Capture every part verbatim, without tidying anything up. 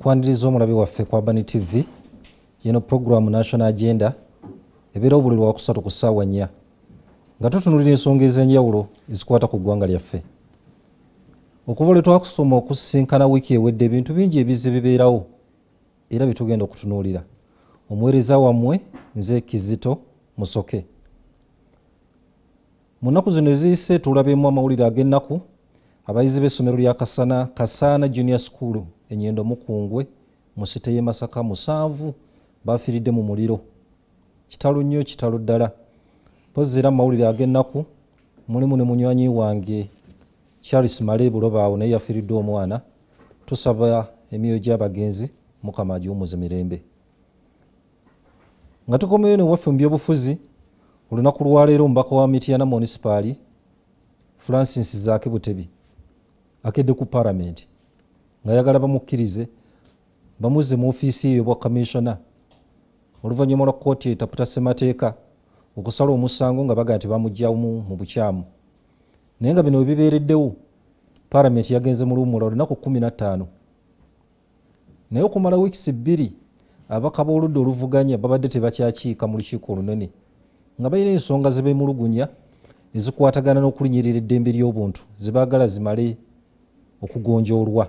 Nkwaniriza omulabi waffe kwa Urban T V yino program National Agenda ebeera obuliri wa kusatu ku ssaawa nnya nga tutunulira ensonga ez'enjawulo ezikwata ku ggwanga lyaffe. Okuva lwe twakusoma okusisinkana wiiki ewedde ebintu bingi ebizze bibeerawo era bitugenda okutunuulira. Omuweereza wammwe nze Kizito Musoke. Mu nnaku zino eziyise tulabyemu amawulire ag'ennaku abayizi b'essomero lya Kasana Kasaana Junior School Enyendo Mukungwe mu site y'e Masaka musanvu bafiiridde mu muliro. Kitalo nnyo kitalo ddala. Mpozzi era amawulire ag'ennaku mulimu ne munywanyi wange Charles Male Bulobaawo naye yafiiridde omwana. Tusaba emyoyo gy'abagenzi Mukama agiwummuze mirembe. Nga tukomeyo ne waffe mu byobufuzi olunaku lwaleero omubaka wa Mityana Municipal Francis Zaake Butebi akedde ku Parliament nga yagala bamukkirize bamuzze mu ofiisi eyo bwa Commissioner oluvannyuma lwa kkooti etaputa ssemateeka okusala omusango nga baga nti bamugyamu mu bukyamu. Naye nga bino bibeereddewo Parliament yagenze mu luwummula olunaku kumi na ttaano. Naye okumala wiikisi bbiri abaka b'oludda oluvuganya babadde tebakyakiika mu lukiiko olunene nga balina ensonga ze beemulugunya ezikwatagana n'okulinyirira eddembe ly'obuntu ze baagala zimale okugonjoolwa.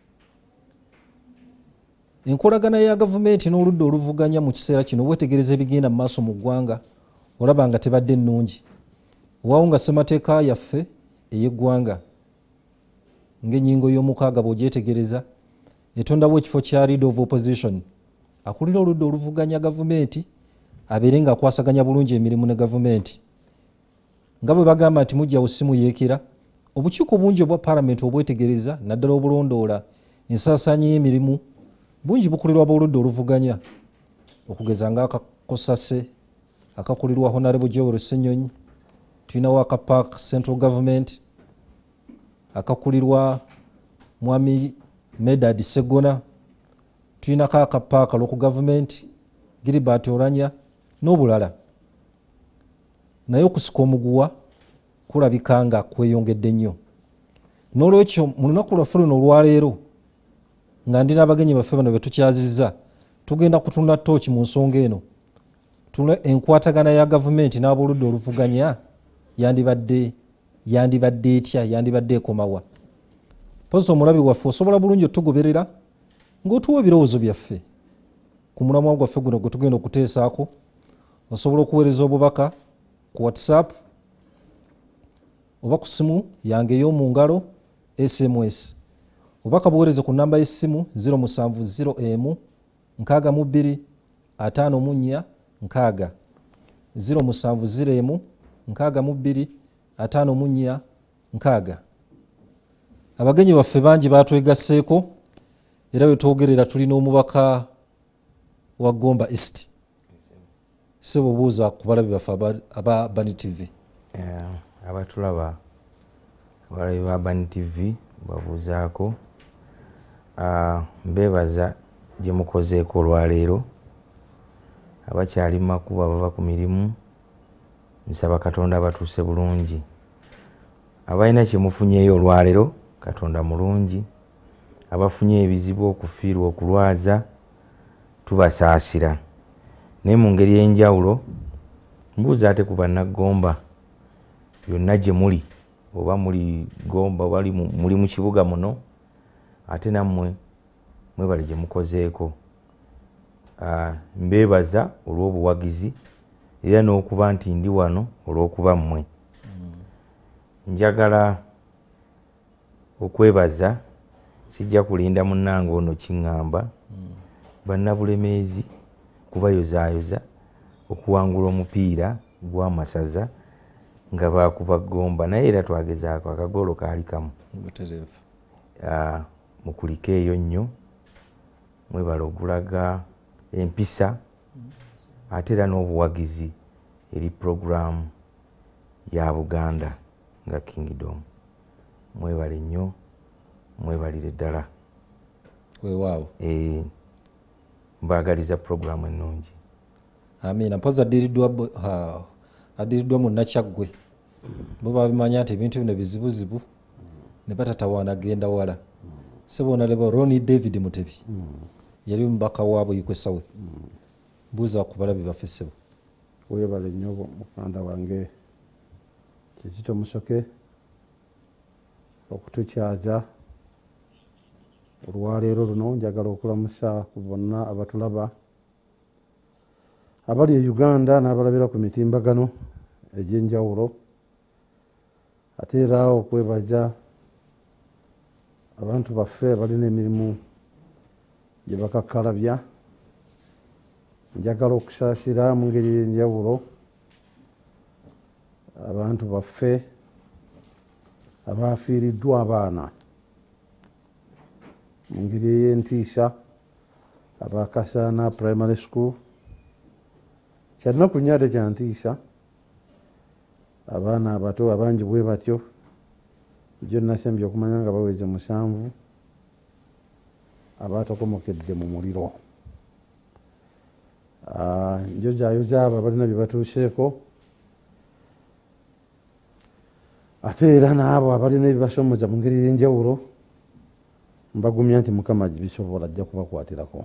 Enkolagana ya gavumenti n'oludda oluvuganya mu kiseera kino weetegereza ebigenda mu maaso mu ggwanga olaba nga tebadde nnungi. Waawo nga ssemateeka yaffe ey'eggwanga ng'ennyingo y'omukaaga bw'ogyetegereza etondawo ekifo kya Leader of Opposition akulira oludda oluvuganya gavumenti abeere ng'akwasaganya bulungi emirimu ne gavumenti. Nga bwe bagamba nti mujja busimu yeekera obukiiko bungi obwa Parliament obwetegereza naddala obulondoola ensaasaanya y'emirimu bungi bukulirwa b'oludda oluvuganya okugeza ng'akakosase akakulirwa Honorable Joel Ssenyonyi, tulinawo aka Park Central Government akakulirwa Mwami Medad Segona, tulinako aka Park Local Government Gilbert Oranya n'obulala. Naye okusika omuguwa kulabika nga kweyongedde nnyo. N'olwekyo mu lunaku lwaffe luno olwaleero nga ndi n'abagenyi baffe bano be tukyazizza tugenda kutunda ttooki mu nsonga eno. Tula enkwatagana ya gavumenti n'aboludda oluvuganya yandibadde yandibadde etya yandibadde ekomawa. Pozi omulabi waffe osobola bulungi otugoberera ng'otuwa ebirowoozo byaffe ku mulamwa gwaffe guno gwe tugenda okuteesaako. Osobola okuweereza obubaka ku WhatsApp oba ku simu yange ey'omu ngalo S M S. Obubaka buweereze ku nnamba y'essimu zero musanvu zero emu nkaaga mu bbiri ataano mu nnya nkaaga zero musanvu zero emu nkaaga mu bbiri ataano mu nnya nkaaga. Abagenyi baffe bangi baatwegasseeko era bwe twogerera tulina omubaka wa Gomba East. Sebo buuza ku balabi baffe aba Urban T V. Yeah, abatulaba abalabi ba Urban T V babuuzaako. Uh, mbeebaza gye mukozeeko olwaleero. Abakyali mu makubo bava ku mirimu nsaba Katonda batuuse bulungi. Abalina kye mufunyeeyo olwaleero Katonda mulungi. Abafunye ebizibu okufiirwa okulwaza tubasaasira. Naye mu ngeri y'enjawulo mbuuza ate ku bannagomba byonna gye muli oba muli Gomba bali muli mu kibuga muno ate nammwe mwebale gye mukozeeko. Uh, mbeebaza olw'obuwagizi era n'okuba nti ndi wano olw'okuba mmwe. Mm. Njagala okwebaza sijja kulinda munnange ono kiŋŋamba. Mm. Bannabulemeezi kubayozaayoza okuwangula omupiira gw'amasaza nga baakuba Gomba naye era twagezaako akagolo kaali kamu. Uh, mukulike eyo nnyo mwebala okulaga empisa ate era n'obuwagizi eri program ya Buganda nga Kingdom. Mwebale nnyo mwebalire ddala. Weewaawo. Eh, mbaagaliza program ennungi. Amiina. Mpozi addiiriddwa addiiriddwa mu Nakyaggwe. Bo babimanya nti ebintu bino bizibuzibu ne batatawaana genda wala. sebona lebo Ronnie David Mutebi mm. yali mbaka waabwe yikwe South mm. buza kubalabi baffe sebo webale nnyo mukanda wange Kizito Musoke okutukyaza olwaleero luno njagala okulamusa ku bonna abatulaba abali e Uganda n'abalabira ku mitimbagano egy'enjawulo ate era okwebaza abantu baffe abalina emirimu gye bakakkalabya. Njagala okusaasira mu ngeri y'enjawulo abantu baffe abaafiiriddwa abaana mu ngeri ey'entiisa abakasaana primary school kyalinaku nnyo ate kya ntiisa abaana abato abangi bwe batyo jo nasembye okumanya nga baweze musanvu abaatakomokedde mu muliro. njo jayoza abo abalina bye batuuseeko ate era n'abo abalina ebibasomoza mu ngeri y'enjawulo mbagumya nti Mukama bisobola ajja kubakwatirako.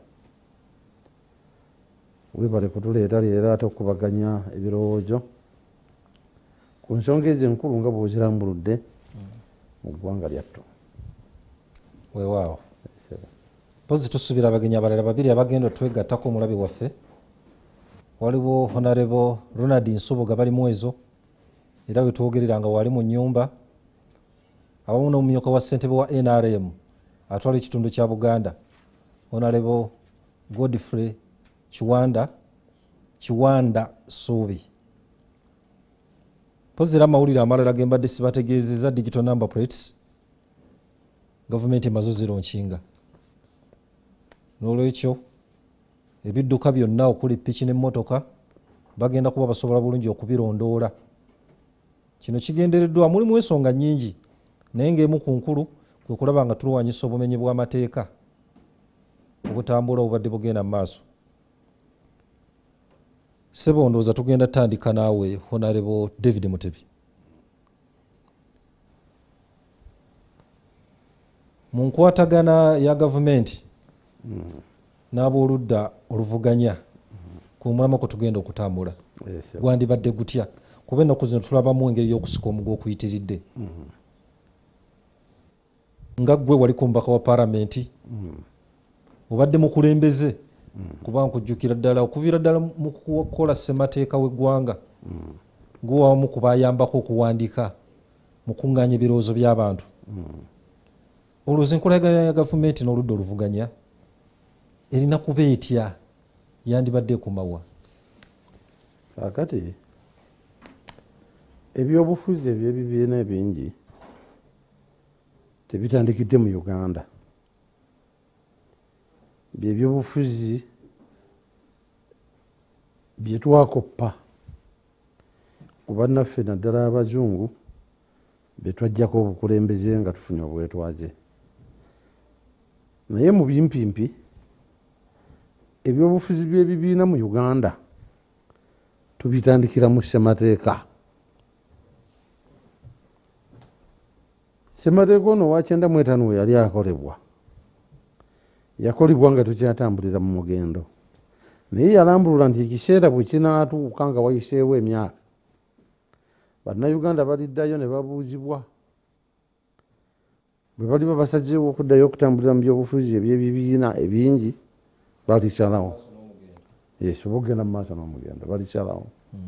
Webale kutuleeta leero ate okubaganya ebirowoozo ku nsonga ezo enkulu nga bw'ozirambuludde mu ggwanga lyattu. Weewaawo pozi tusuubira abagenyi abalala babiri abagenda otwegattako omulabi waffe. Waliwo Honorable Ronald Nsubuga bali mu ezo era we twogerera nga wali mu nnyumba awamu n'omumyuka wa ssentebe wa N R M atwala ekitundu kya Buganda Honorable Godfrey Kiwanda Kiwanda Suubi. Pozera amawulire amalala gembadde sibategeezezza digital number plates gavumenti emaze zironkinga n'olwekyo ebidduka byonna okuli piki n'emmotoka bagenda kuba basobola bulungi okubirondoola. Kino kigendereddwa mulimu ensonga nnyingi naye ng'emu ku nkulu kwe kulaba nga tulwanyisa obumenyi bw'amateeka obutambula obubadde bugenda mu maaso. Ssebo ndowooza tugenda tandika naawe Honorable David Mutebi. Mu nkwatagana ya gavumenti mm. n'abooludda oluvuganya mm. ku mulamwa kwe tugenda okutambula yes, gwandibadde gutya kuba ennaku zino tulabamu engeri y'okusika omugo okuyitiridde mm. nga ggwe wali ku mubaka wa paalamenti mm. obadde mukulembeze mm. kuba nkujjukira ddala okuviira ddala mu kukola ssemateeka w'eggwanga mm. gwe wamu ku bayambako okuwandiika mu kuŋŋaanya ebirowoozo by'abantu mm. olwozi enkolagana ya gavumenti n'oludda oluvuganya erina kuba etya yandibadde ekumawa? Kakati ebyobufuzi eby'ebibiina ebingi tebitandikidde mu Uganda. Byebyobufuzi bye twakoppa ku bannaffe naddala abazungu be twajjako obukulembeze nga tufunye obwetwaze. Naye mu bimpimpi ebyobufuzi by'ebibiina mu Uganda tubitandikira mu ssemateeka. Ssemateeka ono wa kyenda mu etaano we yali akolebwa yakolebwa nga tukyatambulira mu mugendo naye yalambulula nti ekiseera bwe kinaatuuka nga wayiseewo emyaka bannayuganda baliddayo ne babuuzibwa bwe baliba basazeewo okuddayo okutambulira mu byobufuzi eby'ebibiina ebingi balisalawo yes obugenda mu maaso n'omugendo balisalawo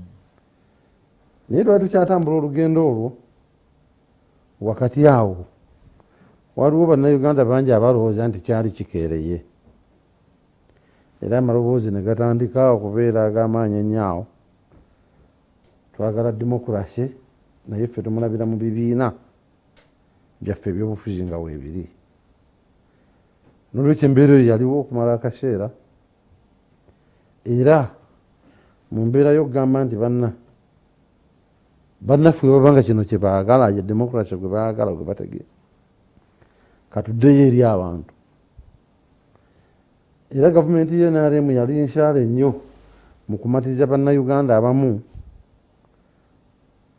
naye twali tukyatambula olugendo olwo wakati awo waliwo bannayuganda bangi abalowooza nti kyali kikeereye era amaloboozi ne gatandika okubeera ag'amaanyi ennyo. Twagala demokurasi naye ffe tumulabira mu bibiina byaffe ebyobufuzi nga weebiri. N'olwekyo embeera eyo yaliwo okumala akaseera era mu mbeera y'okugamba nti banna bannaffe bwe babanga kino kye baagala ye demokurasi gwe baagala gwe bategeera katuddeyo eri abantu. Era gavumenti y'N R M yali nsaale nnyo mu kumatiza bannayuganda abamu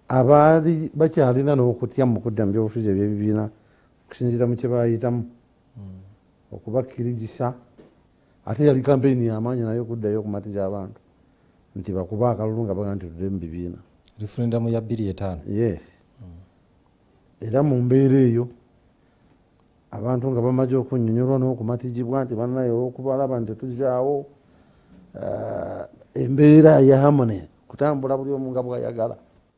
abaali bakyalina n'okutya mu kudda mu byobufuzi eby'ebibiina okusinziira mu kye baayitamu okubakkirizisa ate yali kampeyini yamaanyi naye okuddayo okumatiza abantu nti bakuba akalulu nga baga nti tudde mu bibiina referendamu ya bbiri etaano yes era mu mbeera eyo abantu nga bamaze okunnyonnyolwa n'okumatizibwa nti bannaye olw'okubalaba nti tetuzaawo embeera ya harmony kutambula buli omu nga bwayagala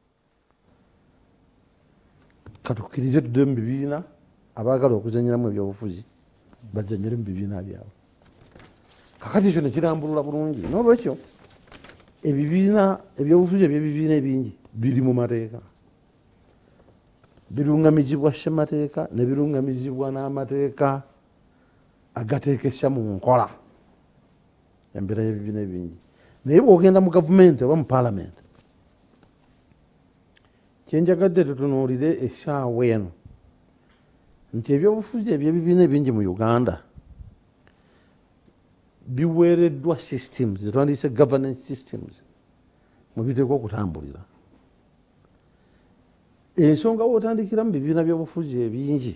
katukkirize tudde mu bibiina abaagala okuzanyiramu ebyobufuzi bajanyire mu bibiina byabwe kakati ekyo nekirambulula bulungi n'olwekyo ebibiina ebyobufuzi ebyebibiina ebingi biri mu mateeka birungamizibwa ssemateeka ne birungamizibwa n'amateeka agateekesa mu nkola embeera y'ebibiina ebingi naye bwogenda mu gavumenti oba mu paalamenti kyenjagadde tutunuulire essaawa eno nti ebyobufuzi ebyebibiina ebingi mu Uganda biweereddwa systems zetwandiise governance systems mwebiteekwa okutambulira ensonga wootandikira mu bibiina byobufuzi ebingi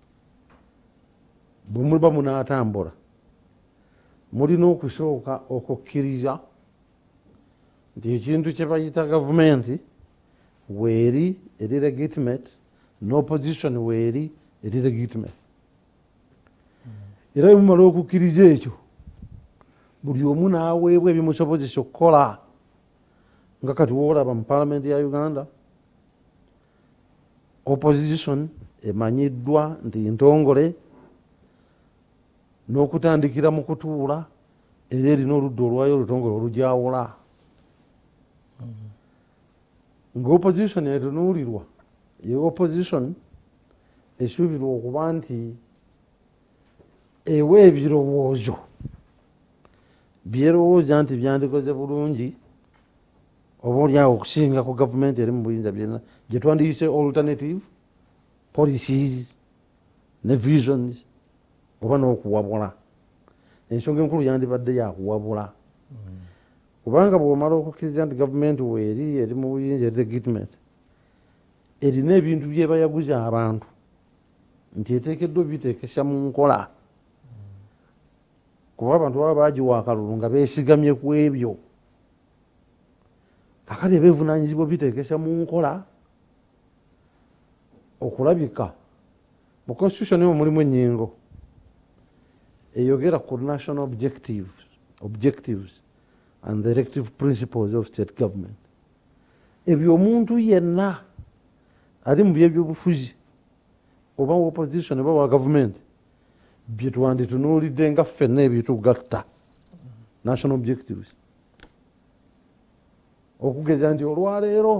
bwe muba munaatambula mulina okusooka okukkiriza nti ekintu kye bayita gavumenti weeri eri legitimate n'opposition weeri eri legitimate era bwemumala okukkiriza ekyo buli omu n'aweebwa ebimusobozesa okukola nga kati woolaba mu paalamenti ya Uganda opposition emanyiddwa nti ntongole n'okutandikira mu kutuula era erina oludda olwayo olutongole olujawula nga opposition etunuulirwa ye opposition esuubirwa okuba nti ewa ebirowoozo byerowooza nti byandikoze bulungi oba oliawo okusinga ku gavumenti eri mu buyinza byena gye twandiyise alternative policies ne visions oba n'okuwabula ensonga enkulu yandibadde yakuwabula kubanga bw'omala okukkiriza nti gavumenti weeri eri mu buyinza eri legitimate erina ebintu byebayaguza abantu nti eteekeddwa biteekesa mu nkola kuba abantu baba bagiwa akalulu nga beesigamye ku ebyo kakati ebeevunaanyizibwa biteekesa mu nkola okulabika mu constitution eyo mulimu ennyingo eyogera ku national objectives, objectives and the directive principles of state government ebyo omuntu yenna ali mu byebyobufuzi oba wa opposition oba wa gavumenti bye twanditunuulidde nga ffenna ebitugatta national objectives okugeza nti olwaleero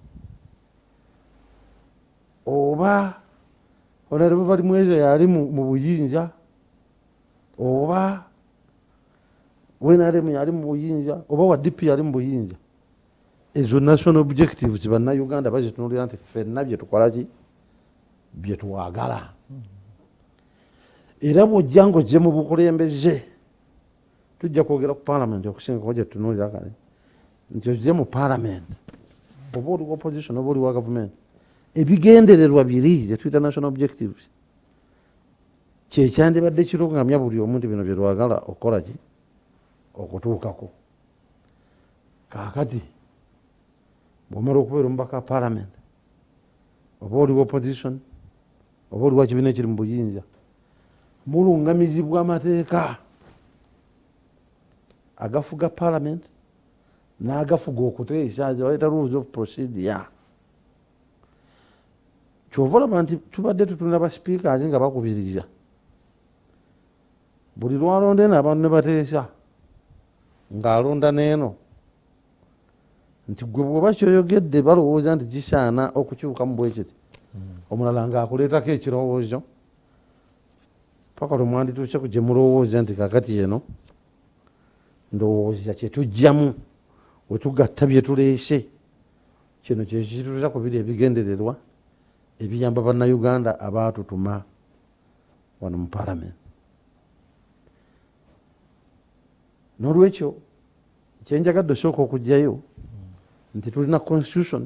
oba honorable bali mweze yali mu buyinza oba wenaremu yali mu buyinza oba wa D P yali mu buyinza ezo national objectives bannayuganda bazitunuulira nti ffenna bye tukolaki bye twagala era bw'ojja ng'ojje mu bukulembeze tujja kwogera ku paalamenti okusingako gye tutunuulira kale nti ojje mu paalamenti oba oli wa opposition oba oli wa gavumenti ebigendererwa biri bye tuyita national objectives kyekyandibadde kirungamya buli omu nti bino bye twagala okukola ki okutuukako kaakati bw'omala okubeera omubaka wa paalamenti oba oli wa opposition oba oli wa kibiina ekiri mu buyinza mulungamizibwa amateeka agafuga paalamenti n'agafuga okuteesa ze bayita rules of procedure kyova olaba nti tubadde tutunda ba speakers nga bakubiriza buli lwalonda eno abantu ne bateesa ng'alonda n'eno nti gwe bw'oba kyoyogedde balowooza nti kisaana okukyukamu bwekiti omulala ng'akuleetako ekirowoozo paka lwemwandituuse ku gye mulowooza nti kakati eno ndowooza kyetujjamu wetugatta bye tuleese kino kyekituuza ku biri ebigendererwa ebiyamba bannayuganda abaatutuma wano mu paalamenti n'olwekyo kyenjagadde osooka okugjayo nti tulina constitution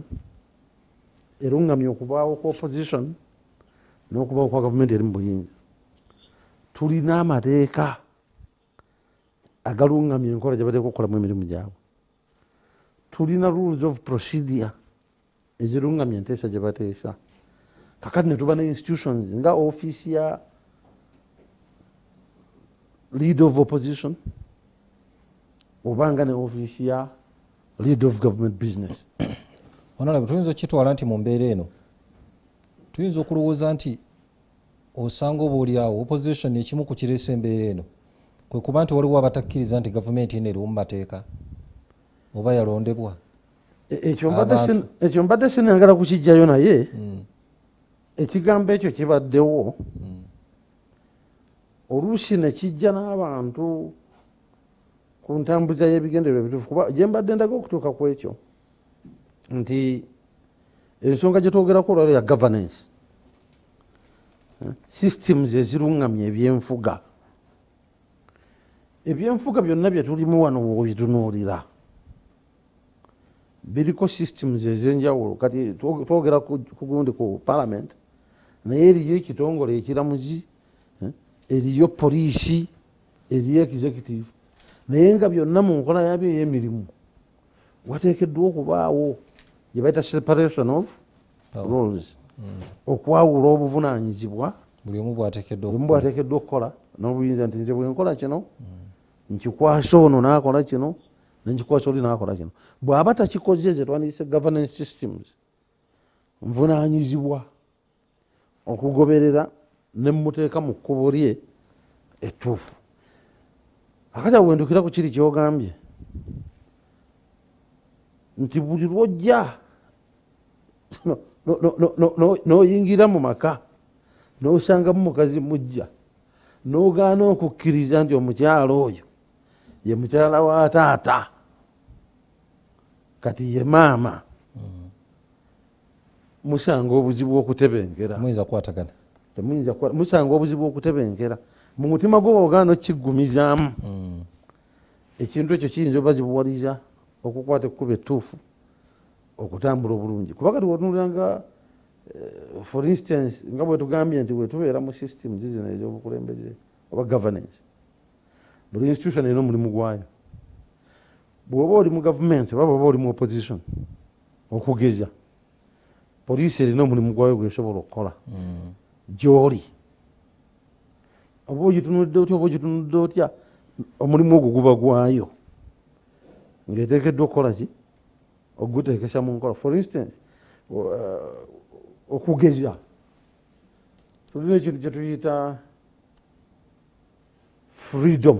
erungamye okubaawo kwa opposition n'okubaawo kwa gavumenti eri mu buyinza tulina amateeka agalungamya enkola gye bateeka okukolamu emirimu gyabwe. Tulina rules of procedure ezirungamya enteesa gye bateesa. Kakati ne tuba ne institutions nga office ya leader of opposition obanga ne office ya leader of government business. Honorable, tuyinza okitwala nti mu mbeera eno tuyinza okulowooza nti osanga oba oli awo opposition ekimu ku kireesa embeera eno kwe kuba nti waliwo abatakkiriza nti gavumenti eno eriwo mu mateeka oba yalondebwa. Ekyo mbadde sinayagala kukijjayo naye ekigambo ekyo kibaddewo oluusi ne kijja n'abantu ku ntambuza y'ebigendererwa ebituufu kuba gye mbadde ndaga okutuuka ku ekyo nti ensonga gye twogerako olwalo ya governance systems ezirungamya ebyenfuga. Ebyenfuga byonna bye tulimu wano bw'obitunuulira biriko systems ez'enjawulo. Kati twogera ku gundi ku parliament naye eriyo ekitongole ekiramuzi, eriyo poliisi, eriyo executive, naye nga byonna mu nkola yabyo ey'emirimu wateekeddwa okubaawo gye bayita separation of roles, okwawula obuvunaanyizibwa buli omu bwateekeddwa okukola n'obuyinza nti nze bwenkola kino nkikwasa ono n'akola kino nenkikwasa oli n'akola kino. Bw'aba takikoze ze twandiyise governance systems nvunaanyizibwa okugoberera ne muteeka mu kkubo lye ettuufu. Akati awo wendukira ku kiri kyogambye nti buli lwojja n'oyingira mu maka n'osangamu mukazi mujja n'ogaana okukkiriza nti omukyalo oyo ye mukyala wa taata kati ye maama, musanga obuzibu okutebenkera. Musanga obuzibu okutebenkera mu mutima gwo ogaana okkiggumizaamu. Ekintu ekyo kiyinza obazibuwaliza okukwata ekkuba ettuufu okutambula obulungi. Kuba kati wotunulanga for instance nga bwe tugambye nti wetubeera mu systems zino ez'obukulembeze oba governance, buli institution erina omulimu gwayo. Bw'oba oli mu gavumenti oba bw'oba oli mu opposition okugeza, poliisi erina omulimu gwayo gwesobola okukola gy'oli. Oba ogitunudde otya oba ogitunudde otya omulimu ogwo guba gwayo ng'eteekeddwa okukola ki oguteekesa mu nkola. For instance okugeza, tulina ekintu kye tuyita freedom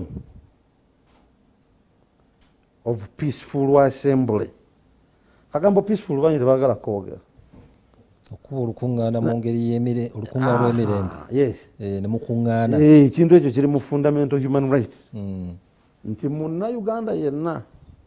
of peaceful assembly. Kagambo peaceful banyi tebagala kwogera okuba olukuŋŋaana mu ngeri olukuŋŋaana lw'emirembe. Yes, ne mukuŋŋaana ekintu ekyo kiri mu fundamental human rights nti munnayuganda yenna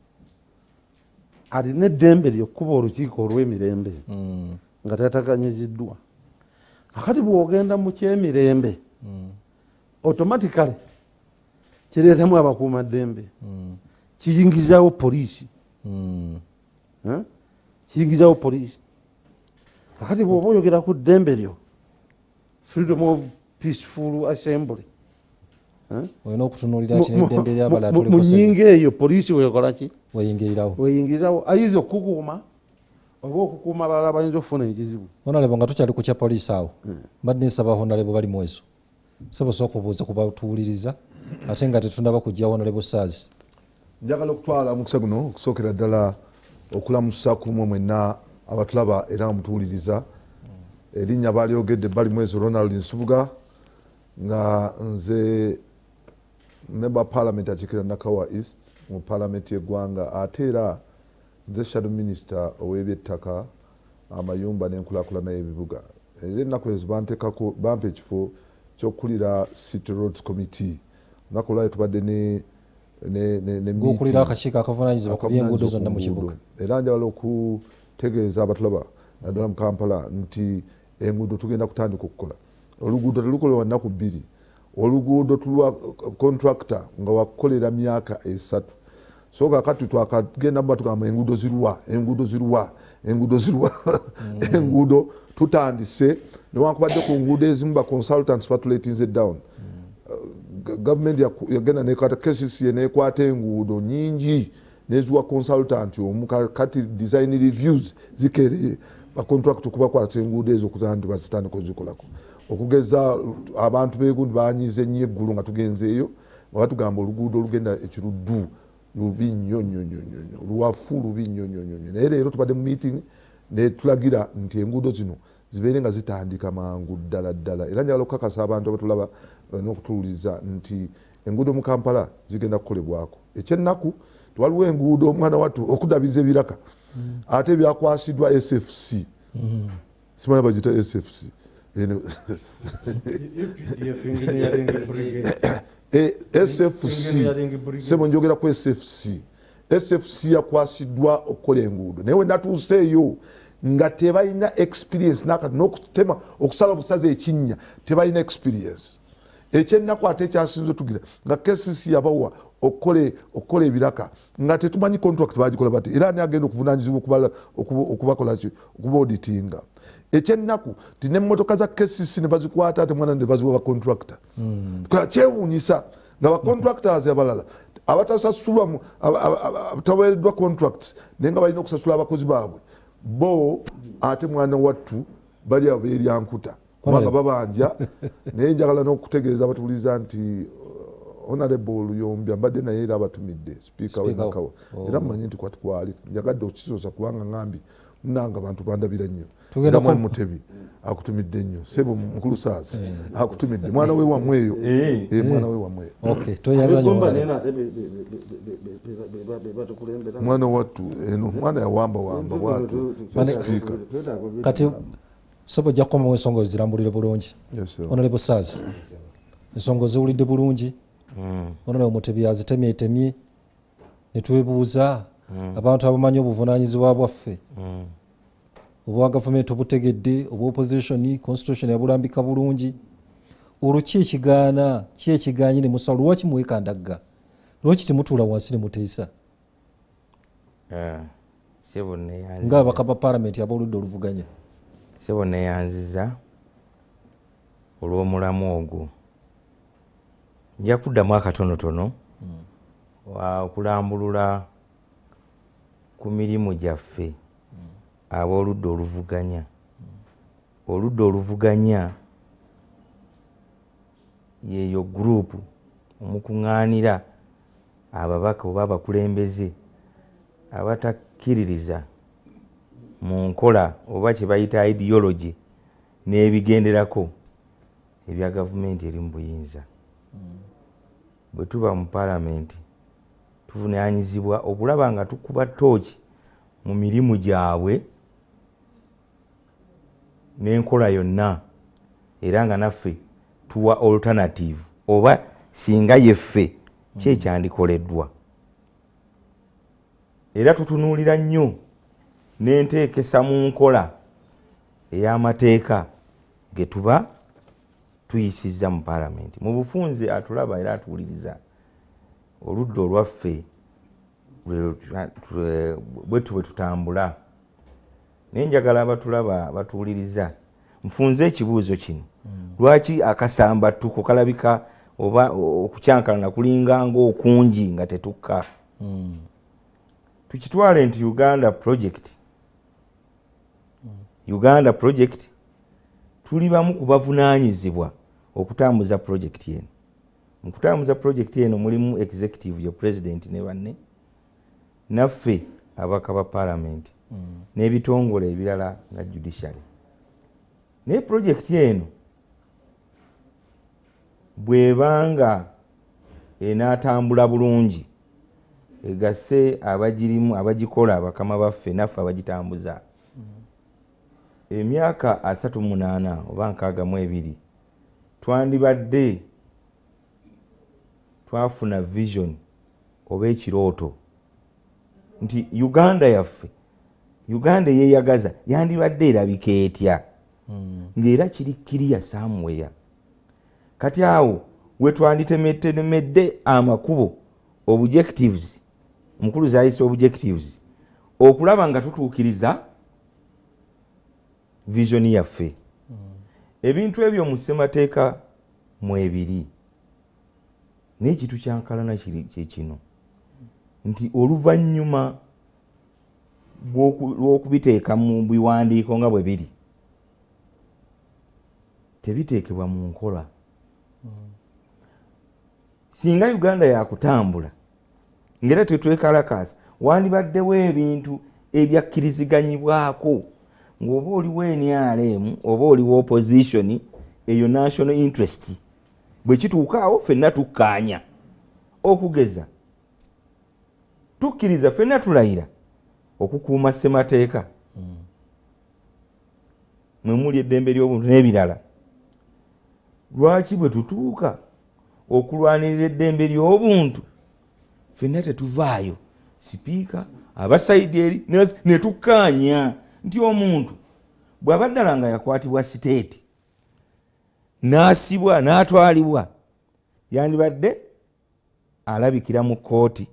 alina eddembe ly'okkuba olukiiko olw'emirembe nga tatagaanyiziddwa. Akati bw'ogenda mu kyemirembe automatically kireetamu abakuumaddembe, kiyingizaawo poliisi, kiyingizaawo poliisi. Kakati bw'oba oyogera ku ddembe lyo freedom of peaceful assembly, olina okutunuulira nti n'eddembe ly'abalala mu nnyingo eyo poliisi weekola ki? Weyingirirawo. Weyingirirawo ayinza okukukuuma oba okukuuma abalala bayinza okufuna ekizibu. Honorable, nga tukyali ku kya poliisi awo mbadde nsaba Honorable bali mu eso sabusobola okubuuza ku batuwuliriza ate nga tetundaba kujja Honorable Saz. Njagala okutwala mukisa guno okusookera ddala okulamusa ku mmwe mwenna abatulaba era nga mutuwuliriza. Erinnya balyogedde bali mwezi Ronald Nsubuga nga nze member parliament atikira Nakawa East mu parliament y'eggwanga ate era nze shadow minister ow'ebyettaka amayumba n'enkulaakulana y'ebibuga. Era ennaku ezo banteekako bampa ekifo ky'okulira City Roads Committee. Olunaku olwali tubadde ne ng'okulira akakiiko akavunaanyizibwa ku by'enguudo zonna mu kibuga. Era njagala okutegeeza abatulaba naddala mu Kampala nti enguudo tugenda kutandika okukola. Oluguudo telukolebwa nnaku bbiri. Oluguudo tulwa contractor nga wakukolera myaka esatu. So kakati twakagenda mu tugamba enguudo ziruwa, enguudo ziruwa, enguudo ziruwa. Enguudo tutandise newankubadde ku nguudo ezimu ba consultants batuleetinze down. gavumenti yagenda nekwata K C C nekwata enguudo nyingi neziwa consultant omu kati design reviews zikereye bacontract kubakwata enguudo ezo kutandi bazitandika ozikolako okugeza abantu begundi banyize nnyo eggulu nga tugenzeeyo nga batugamba oluguudo olugenda ekiruddu lubi nnyo nnyo nnyo nnyo luwafu lubi nnyo nnyo nnyo naye leero tubadde mu meeting ne tulagira nti enguudo zino zibeere nga zitandika mangu ddala ddala era njagala okukakasa abantu abatulaba n'okutuwuliza nti enguudo mu Kampala zigenda kukolebwako ekyennaku twaliwo enguudo omwana wattu okudabiza ebiraka ate byakwasiddwa S F C simanyi bagita S F C S F C sebo njogera ku S F C S F C yakwasiddwa okukola enguudo naye wenatuuseeyo nga tebalina experience nakati n'okutema okusala obusaze ekinnya tebalina experience ekyennaku ate ekyasinze tugira nga K C C yabawa okukola ebiraka nga tetumanyi contract bagikola bati era ani agenda okuvunanyizibwa okubakolaki okuba auditinga ekyennaku ti n'emmotoka za K C C ne bazikwata ate mwana ne baziwa bacontractor kyewuunyisa nga bacontractors abalala abatasasulwa abataweereddwa contracts naye nga balina okusasula abakozi baabwe bo ate mwana wattu bali abo beeryankuta kubanga babanja naye njagala n'okutegeeza abatubuliza nti honorable Luyombi mbadde naye era abatumidde speaker w'Nakawa era mmanyi nti kwati kwali njagadde okisoosa kubanga ngambi munanga abantu bandabira nnyo era mwami Mutebi akutumidde nnyo sebo mukulu saazi akutumidde mwana we wamweyo eh mwana we wamweyo okay toyaza nnyo mwana wattu eno mwana yawamba wamba watu speaker kati sebo jakoma wensongo zirambulire bulungi honorable saazi ensongo ziwulidde bulungi honorable Mutebi azitemye etemye netwebuuza abantu abamanyi obuvunaanyizibwa bwaffe obwa gavumenti obutegedde obwa opposition constitution yabulambika bulungi oluki ekigaana ki ekiganyi ne musala lwaki muwekandagga lwaki temutuula wansi ne muteesa nga ababaka ba palamenti ab'oludda oluvuganya sebo neyanziza olw'omulamu ogwo nja kuddamu akatonotono okulambulula ku mirimu gyaffe ab'oludda oluvuganya oludda oluvuganya yeeyo gurupu omukuŋŋaanira ababaka oba abakulembeze abatakkiririza mu nkola oba kye bayita ideology n'ebigenderako ebya gavumenti eri mu buyinza bwe tuba mu palamenti tuvunaanyizibwa okulaba nga tukuba ttooki mu mirimu gyabwe n'enkola yonna era nga naffe tuwa alternative oba singa yeffe kyekyandikoleddwa era tutunuulira nnyo n'enteekesa mu nkola ey'amateeka ge tuba tuyisizza mu palamenti mu bufunze atulaba era atuwuliriza oludda olwaffe bwetu bwe tutambula naye njagala abatulaba batuwuliriza nfunze ekibuuzo kino lwaki akasamba ttuko kalabika oba okukyankalana kulinga ng'okungi nga tetukka tukitwale nti Uganda project Uganda project tuli bamu ku bavunaanyizibwa okutambuza project yeno mu kutambuza project yeno mulimu executive yo president ne banne naffe abaka ba parliament n'ebitongole ebirala nga judiciary ne project yeno bwebanga enaatambula bulungi egase abagirimu abagikola abakama baffe naffe abagitambuza emyaka asatu munaana oba nkaaga mu ebiri twandibadde twafuna vision oba ekirooto nti Uganda yaffe Uganda eyeyagaza yandibadde erabika etya ng'era kiri kiriya somewhere kati awo we twanditemettemedde amakubo objectives mukulu zayise objectives okulaba nga tutuukiriza vision yaffe ebintu ebyo mu ssemateeka mu ebiri n'ekintu kyankalana kyekino nti oluvannyuma lw'okubiteeka mu biwandiiko nga bwe biri tebiteekebwa mu nkola. Singa Uganda yakutambula ngera tetwekalakaasa wandibaddewo ebintu ebyakkiriziganyibwako ng'oba oliwo N R M oba oliwo opposition eyo national interest bwe kituukaawo ffenna tukkaanya okugeza tukkiriza ffenna tulayira okukuuma ssemateeka mwe muli eddembe ly'obuntu n'ebirala. Lwaki bwe tutuuka okulwanirira eddembe ly'obuntu ffenna tetuvaayo sipiika abasaidi eri ne tukkaanya nti omuntu bw'aba ddala nga yakwatibwa siteeti n'asibwa n'atwalibwa yandibadde alabikira mu kkooti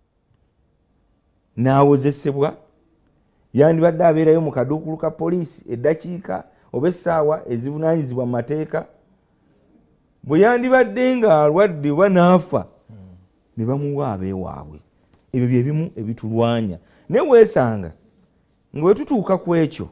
n'awozesebwa yandibadde abeerayo mu kaduukulu ka poliisi eddakiika oba essaawa ezivunaanyizibwa mu mateeka. Bwe yandibadde ng'alwadde oba n'afa ne bamuwa abeewaabwe. Ebyo bye bimu ebitulwanya. Naye weesanga nga we tutuuka ku ekyo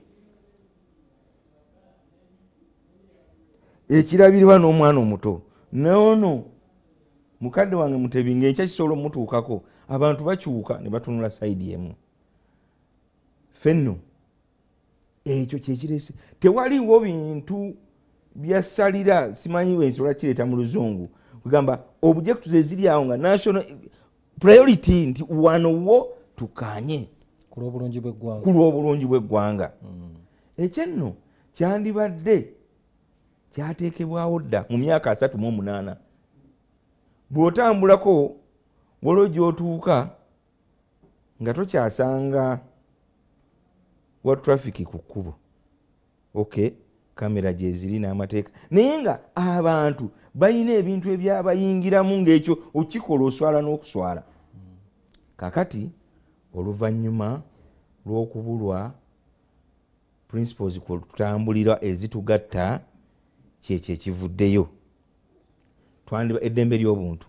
ekirabirwa n'omwana omuto noono mukadde wange Mutebi ng'enkya kisobola omutuukako abantu bakyuka ne batunula sayidi emu. Ffenno ekyo kyekirese tewaliwo bintu byasalira simanyi wensobola kireeta mu luzungu kugamba objectives eziri awo nga national priority nti wano wo tukanye ku lw'obulungi bw'eggwanga ku lw'obulungi bw'eggwanga. Ekyenno kyandibadde kyateekebwawo dda mu myaka asatu mu omunaana. Bw'otambulako waliwo gy'otuuka nga tokyasanga wa traffic ku kkubo. Okay, kamera gye ziri n'amateeka naye nga abantu balina ebintu ebyabayingiramu ng'ekyo okikola oswala n'okuswala. Kakati oluvannyuma lw'okubulwa principles kwe tutambulira ezitugatta kyekyo ekivuddeyo twandiba eddembe ly'obuntu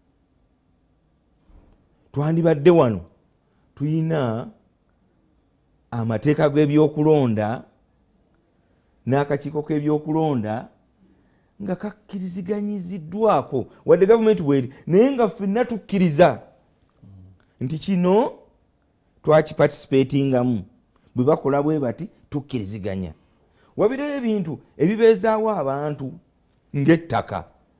twandibadde wano tuyina amateeka g'ebyokulonda n'akakiiko k'ebyokulonda nga kakkiriziganyiziddwako wadde gavumenti bweri naye nga ffenna tukkiriza nti kino twakiparticipatingamu bwe bakola bwe bati tukkiriziganya. Wabireyo ebintu ebibeezaawo abantu ng'ettaka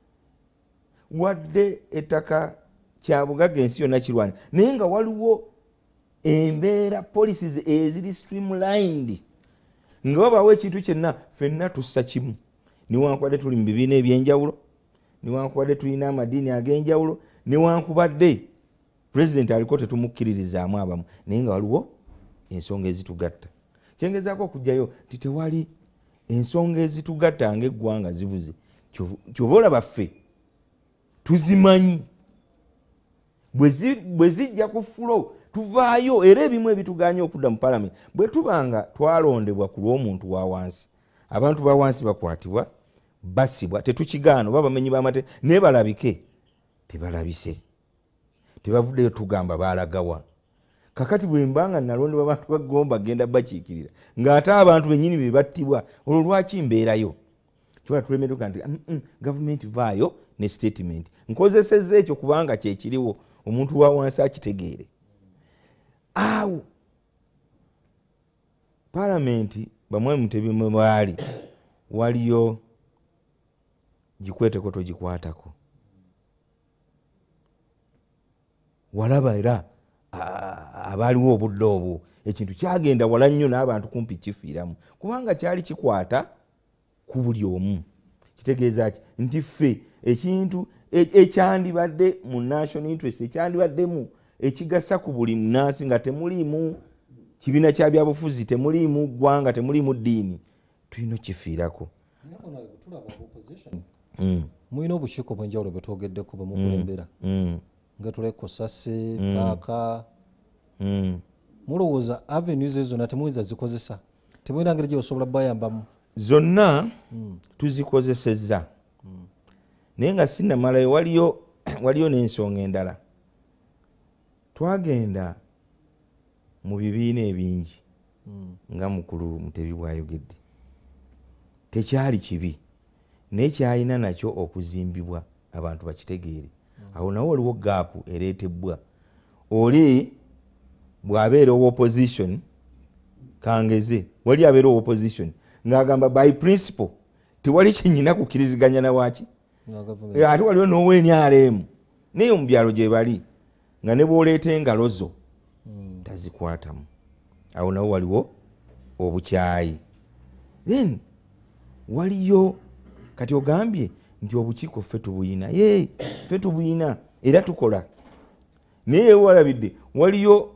wadde ettaka kya bugagga ensi yonna kirwana naye nga waliwo embeera policies eziri streamlined nga babawo ekintu kyenna ffenna tussa kimu newankubadde tuli mu bibiina ebyenjawulo newankubadde tulina amadiini ag'enjawulo newankubadde pulezidenti aliko tetumukkiririzaamu abamu naye nga waliwo ensonga ezitugatta. Kyengezaako okujjayo nti tewali ensonga ezitugatta ng'eggwanga zibuze kyova olaba ffe tuzimanyi bwe zijja ku fulo tuvaayo era ebimu ebituganya okudda mu palamenti bwe tubanga twalondebwa ku lw'omuntu wa wansi abantu ba wansi bakwatibwa basibwa tetukigaana oba bamenyi b'amateeka naye balabike tebalabise tebavuddeyo tugamba baalagawa. Kakati bwe mbanga nalondebwa abantu bagomba genda bakiikirira ng'ate abantu bennyini be battibwa olwo lwaki mbeerayo kyola tulemeddeka nti gavumenti vaayo ne statement nkozesezza ekyo kubanga kyekiriwo omuntu wa wansi akitegeere. Awo palamenti bamwe Mutebi mwe baali waliyo gikweteko togikwatako walaba era abaaliwo obudde obwo ekintu kyagenda wala nnyo n'abantu kumpi kifiiramu kubanga kyali kikwata ku buli omu. Kitegeeza ki nti ffe ekintu ekyandibadde mu national interest ekyandibaddemu ekigasa ku buli munansi nga temuliimu kibiina kya byabufuzi temuliimu ggwanga temuliimu ddiini tulina kifiirako. mulina obukiiko bwenjawulo bwe twogeddeko bwe mukulembera nga tuleko sase paaka mulowooza avenues ezo zonna temuyinza zikozesa temulina ngeri gyeosobola bayambamu? Zonna tuzikozesezza naye nga sinnamalayo waliyo waliyo n'ensonga endala. Twagenda mu bibiina ebingi nga mukulu Mutebi bw'ayogedde, tekyali kibi naye kyalina nakyo okuzimbibwa abantu bakitegeere. Awo nawo waliwo gaapu ereetebwa. Oli bw'abeera owa opposition, kangeze wali abeera owa opposition ng'agamba by principle tewali kyenyina kukkiriziganya na waki ate waliwo n'owa N R M naye mu byalo gye bali nga ne bw'oleeta engalo zo tazikwatamu. Awo nawo waliwo obukyayi. Then waliyo kati ogambye nti obukiiko ffe tubuyina. Ye ffe tubuyina era tukola. Naye walabidde waliyo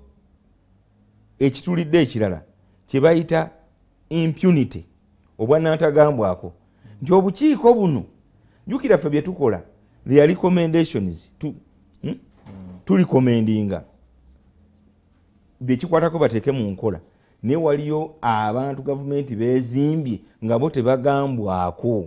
ekitulidde ekirala kye bayita impunity obwannantagambwako nti obukiiko buno jjukira ffe bye tukola their recommendations tu, hmm? tulikomendinga byekikwatako bateeke mu nkola. Naye waliyo abantu gavumenti beezimbye nga bo tebagambwako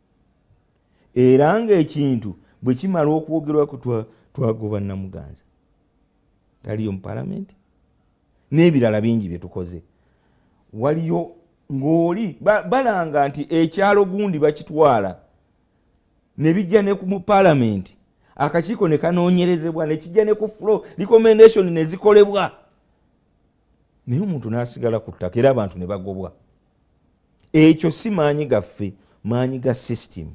era ng'ekintu bwe kimala okwogerwako twagoba Namuganza taliyo mu palamenti n'ebirala bingi bye tukoze. Waliyo ng'oli balanga nti ekyalo gundi bakitwala ne bijja ne mu palamenti akakiiko ne kanoonyerezebwa ne kijja ne ku floor recommendation ne zikolebwa naye omuntu n'asigala ku ttaka era abantu ne bagobwa. Ekyo si maanyi gaffe, maanyi ga system.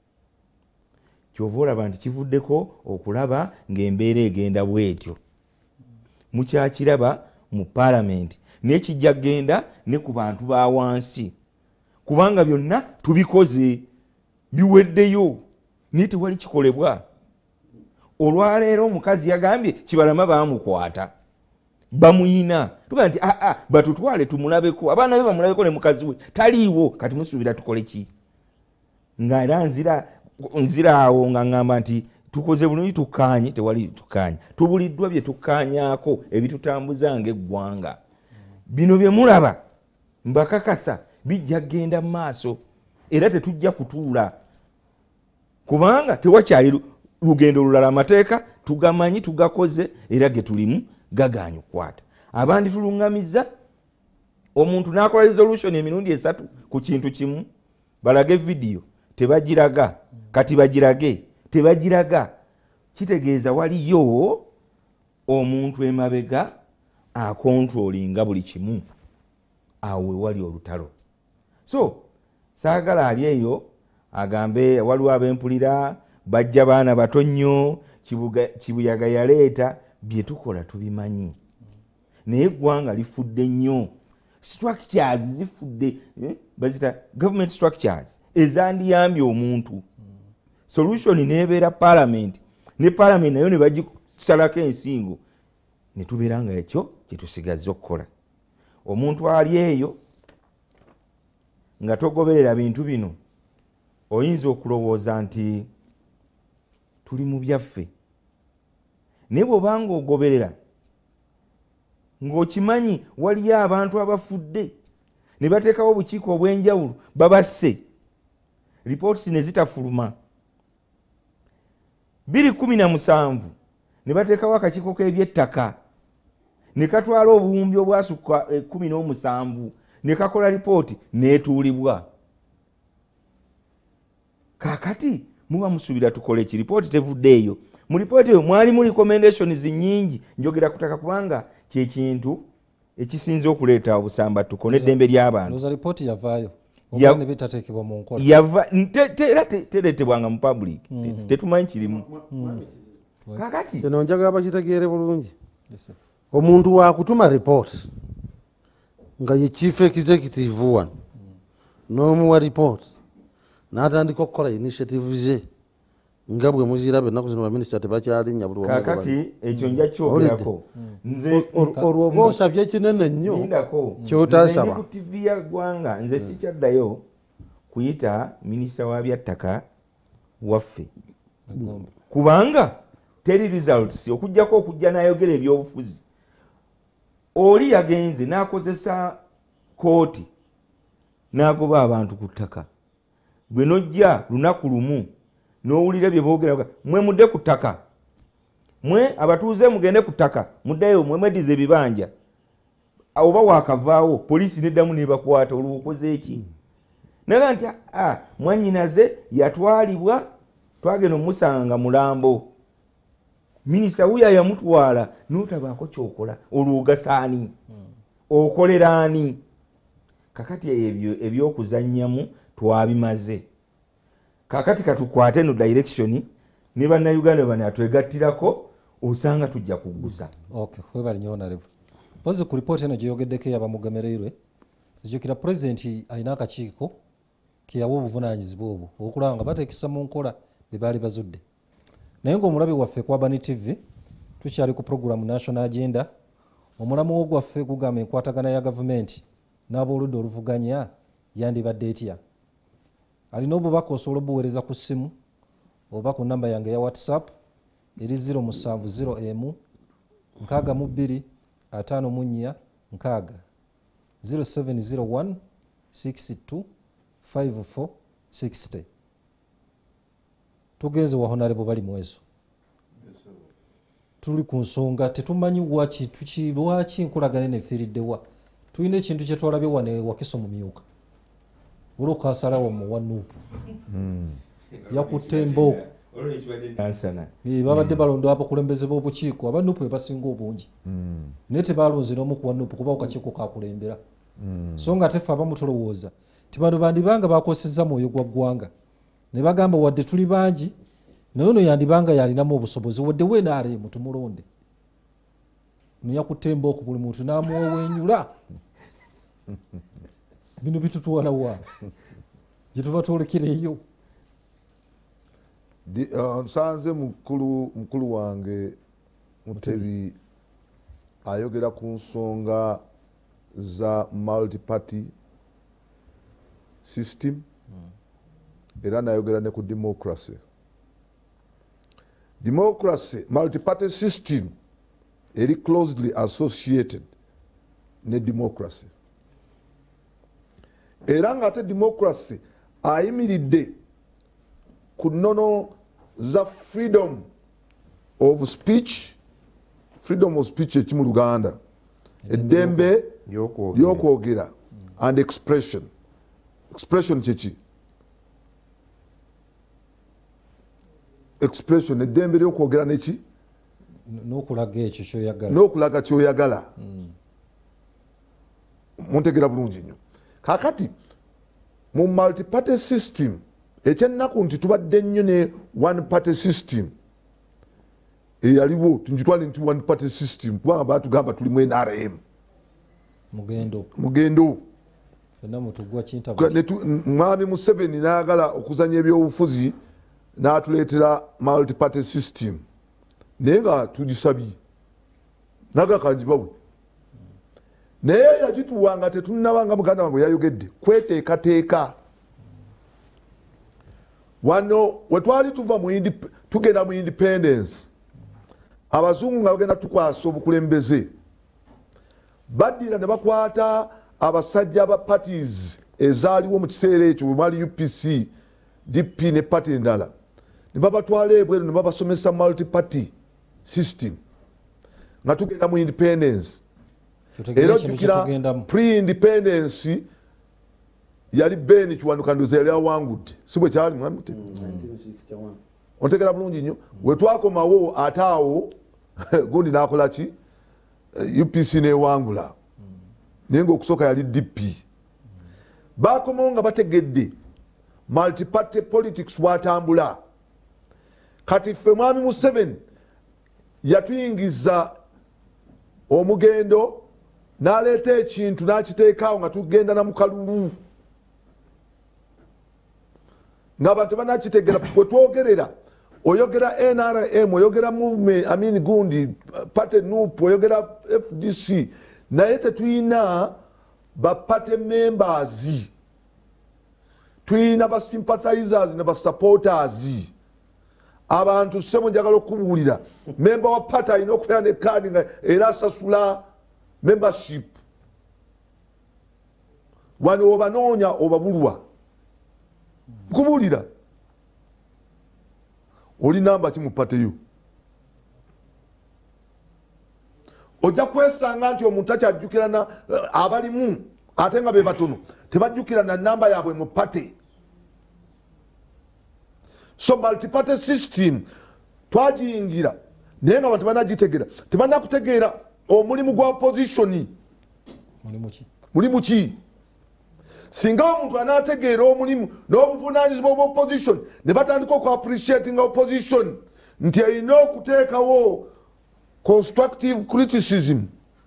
Kyova olaba nti kivuddeko okulaba ng'embeera egenda bwetyo. Mukyakiraba mu palamenti naye kijja kgenda ne ku bantu ba wansi kubanga byonna tubikoze biweddeyo naye tewali kikolebwa. Olwaleero omukazi yagambye Kibalama baamukwata bamuyina tugaa nti aa batutwale tumulabeko abaana be bamulabeko ne mukazi we taliiwo kati musuubira tukole ki? Nga era nzira nzira awo nga ngamba nti tukoze bulungi tukkaanye tewali tukkaanya tubuliddwa bye tukkaanyaako ebitutambuza ng'eggwanga. Bino bye mulaba mbakakasa bijja kgenda mu maaso era tetujja kutuula kubanga tewakyali lugendo lulala. Amateeka tugamanyi tugakoze era ge tulimu gagaanyi okukwata. Abandi tuluŋŋamizza omuntu n'akola resolution emirundi esatu ku kintu kimu balage vidiyo tebagiraga kati bagirage tebagiraga. Kitegeeza waliyo omuntu emabega akontrolinga buli kimu. Awo wali olutalo. So saagala ali eyo agambe waliwo abempulira bajja baana bato nnyo Kibuyaga yaleeta bye tukola tubimanyi naye eggwanga lifudde nnyo. Structures zifudde eh? bazita government structures ezandiyambye omuntu. Solution nebeera parliament ne parliament nayo ne bagisalako ensingo ne tubeera nga ekyo kye tusigazza okukola. Omuntu ali eyo nga togoberera bintu bino oyinza okulowooza nti tuli mu byaffe naye bw'obanga ogoberera ng'okimanyi waliyo abantu abafudde ne bateekawo obukiiko obw'enjawulo babasse reports ne zitafuluma. bbiri kumi na musanvu ne bateekawo akakiiko k'ebyettaka ne katwala obuwumbi obwasukka kumi n'omusanvu ne kakola lipooti neetuulibwa. Kaakati muba musuubira tukole ki? Lipooti tevuddeeyo. Mu lipooti eyo mwalimu recommendations nnyingi njogera kutaka kubanga kye kintu ekisinze okuleeta obusambatuko n'eddembe ly'abantu. Loza lipooti yavaayo Ya- ne bitateekebwa mu nkola. Yava era tereetebwanga mu public tetumanyi kirimu. Kaakati kino njagala bakitegeere bulungi. Yes, sir. Omuntu wakutuma report nga ye chief executive wano n'omuwa report n'atandika okukola initiative ze nga bwe muzirabe ennaku zino baminisita tebakyalinnya buli wamu. kaakati ekyo nja kyogerako nze olwo oba osabye ekinene nnyo Lindako, kyotasaba. nze ndi ku tivi ya ggwanga nze sikyaddayo kuyita minisita wa byattaka waffe kubanga teri results okujjako okujja n'ayogera ebyobufuzi. Oli yagenze n'akozesa kooti n'agoba abantu ku ttaka. Gwe nojja lunaku lumu n'owulira bye boogera mwe mudde ku ttaka mwe abatuuze mugende ku ttaka muddayo mwe mweddiza ebibanja oba wakavaawo poliisi neddamu nebakwata olwokoze eki naga nti ah, mwanyinaze yatwalibwa twagenda omusanga mulambo minisita wuya yamutwala notabaako kyokola olwogasaani hmm. okoleraani kakati ebyo ebyokuzannyamu twabimaze kakati katukwate no direction ne bannayuganda bano atwegattirako osanga tujja kuguza okay webali nyona pozi ku report eno gyogeddeko yabamugemereirwe zijukira president ayina akakiiko kiyawo obuvunanyizibwa obwo okulaba nga bateekisa mu nkola bye baali bazudde naye ng'omulabi waffe ku Urban T V tukyali ku program National Agenda omulamu gwaffe gugamba enkwatagana ya gavumenti n'abooludde oluvuganya yandibadde etya alina obubaka osobola obuweereza ku ssimu oba ku namba yange ya WhatsApp eri zero musanvu zero emu nkaaga mu bbiri ataano mu nnya nkaaga zero seven zero one six two five four six zero. Tugenze wa honorable bali mwezo tuli ku nsonga tetumanyi waki tuki lwaki nkolagane ne firiddewa tulina ekintu kye twalabye wane wakiso mu myuka olwokasalawo mu wanuupu mm. yakutte embooko babadde balonda abakulembeze b'obukiiko abanuupu be basinga obungi mm. naye tebalonze n'omu ku wanuupu kuba okakiiko kakulembera mm. so nga tefe abamu tulowooza ti bano bandibanga bakosezza mwoyo gwa ggwanga ne bagamba wadde tuli bangi naye ono yandibanga yalinamu obusobozi wadde we naaremu tumulonde noyakutte embooko buli muntu n'amuwewenyula bino bitutuwala wa gye tuba twolekereeyo nsanze mukulu mukulu wange Mutebi ayogera ku nsonga za multi-party system hmm. era nayogera ne ku democracy democracy multi-party system eri closely associated ne democracy era nga ate democracy ayimiridde ku nnono za freedom of speech freedom of speech ekimu Luganda eddembe yokwogera and expression expression kyeki expression eddembe lyokwogera neki n'okulaga ekyo kyoyagala n'okulaga kyoyagala muntegera bulungi nnyo kakati mu multi-party system ekyennaku nti tubadde nnyo ne one party system eyaliwo tungitwale nti one party system kubanga batugamba tuli mu N R M mugendo mugendo fena mutugwa kinta mwami Museveni n'ayagala okuzanya ebyobufuzi n'atuleetera multi-party system naye nga tugisabye nagakanjibawe naye yagituwa nga tetunnabanga muganda wange yayogedde kweteekateeka wano wetwali tuva tugenda mu independence abazungu nga bagenda tukwasa obukulembeze baddira ne bakwata abasajja ba parties ezaaliwo mu kiseera ekyo wemwali U P C D P ne party endala ne babatwala ebweru ne babasomesa multi-party system nga tugenda mu independence era ojjukira pre-independence yali Ben Kiwanuka ndoza yali awangudde si bwe kyali mwamute ontegera bulungi nnyo wetwakomawo ate awo gundi n'akola ki U P C newangula naye ngaokusooka yali D P bakomawo nga bategedde multi-party politics bwatambula kati ffe mwami Museveni yatuyingiza omugendo n'aleeta ekintu n'akiteekaawo nga tugenda na mu kalulu ng'abantu banakitegera bwe twogerera oyogera N R M oyogera movement I mean gundi party N U P oyogera F D C naye tetuyina ba party members tuyina ba sympathizers ne ba supporters abantu semo njagala okubuulira member wa party ayina okubeera ne kaadi nga era asasula membership wano obanoonya obabulwa kubuulira oli namba ki mu party yo ojja kwesanga nti omuntu akyajjukira na abalimu ate nga be batono tebajjukira na namba yaabwe mu pate. So multiparty system twagiyingira naye nga abantu banagitegera tebanakutegeera omulimu gwa opposition mulimu ki. Singa omuntu anategeera omulimu n'obuvunanyizibwa obwa opposition ne batandika oku appreciating opposition nti erina okuteekawo constructive criticism,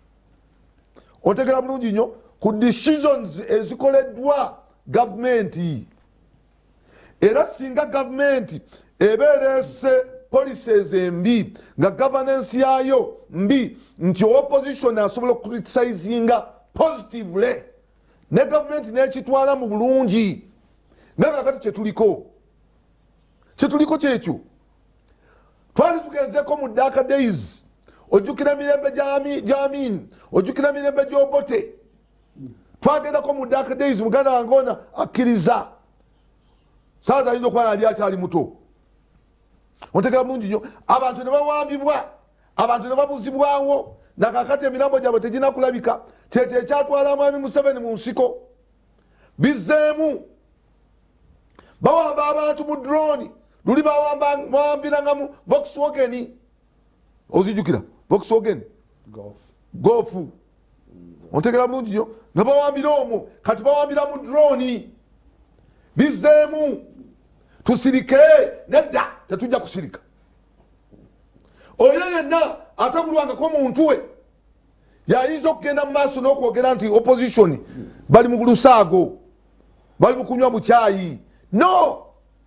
otegeera bulungi nnyo ku decisions ezikoleddwa gavumenti. Era singa gavumenti ebeerese policies embi nga governance yaayo mbi nti opposition asobola okucriticizinga positively ne gavumenti nekitwala mu bulungi nga kakati kyetuliko kyetuliko kyekyo twali tugenzeko mu Dhaka days. Ojjukira mirembe gy'Amin, ojjukira mirembe gy'Obote. Twagendako mu Dhaka days muganda wange ona akkiriza saaza ayinza okuba yali akyali muto. Ontegera bulungi nnyo abantu ne bawambibwa abantu ne babuzibwawo nakakati emirambo gyabwe tegina kulabika. Kyekyo ekyatwala mwami Museveni mu nsiko bizzeemu bawamba abantu mu drone luli bawambirangamu Volkswagen. Ozijjukira Volkswagen Golf ontegera bulungi nnyo nga bawambira omwo kati bawambira mu drone bizzeemu. Tusirike nedda tetujja kusirika. Oyo yenna atabulwangako muntu we yayinza okugenda mu maaso n'okwogera nti opposition bali mu lusaago bali mu kunywa bukyayi. No,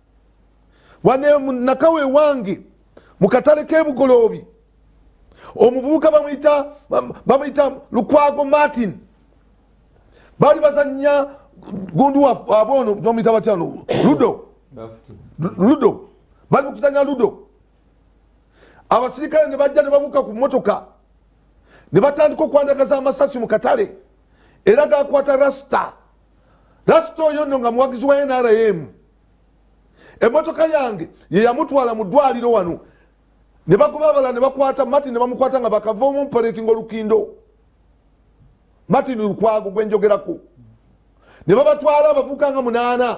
wane nakawe wange mu katale k'ebugoloobi omuvubuka bamuyita bamuyita Lukwago Martin bali bazannya gundu abono bamuyita batyano ludo ludo bali kuzanya ludo. Abasirikale ne bajja ne babuka ku motoka ne batandika okwandagaza amasasi mu katale era gakwata Rasta. Rasta oyo nno nga muwagizi wa N R M. Emotoka yange ye yamutwala mu ddwaliro wano ne bakuba abala ne bakwata Martin ne bamukwata nga bakava mu operating Olukindo. Martin Lukwago gwenjogerako ne babatwala abavuka nga munaana.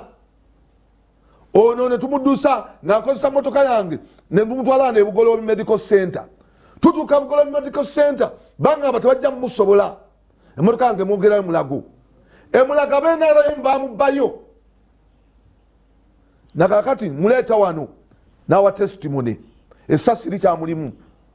Ono ne tumudusa ng'akozesa motoka yange ne tumutwala ne Bugoloobi Medical Center. Tutuuka Bugoloobi Medical Center banga batawajja mumusobola. Emotoka yange mwogerayo Mulago. Emulaga N R M bamubayo. Nakakati muleeta wano nawa testimony esasi licha mulimu.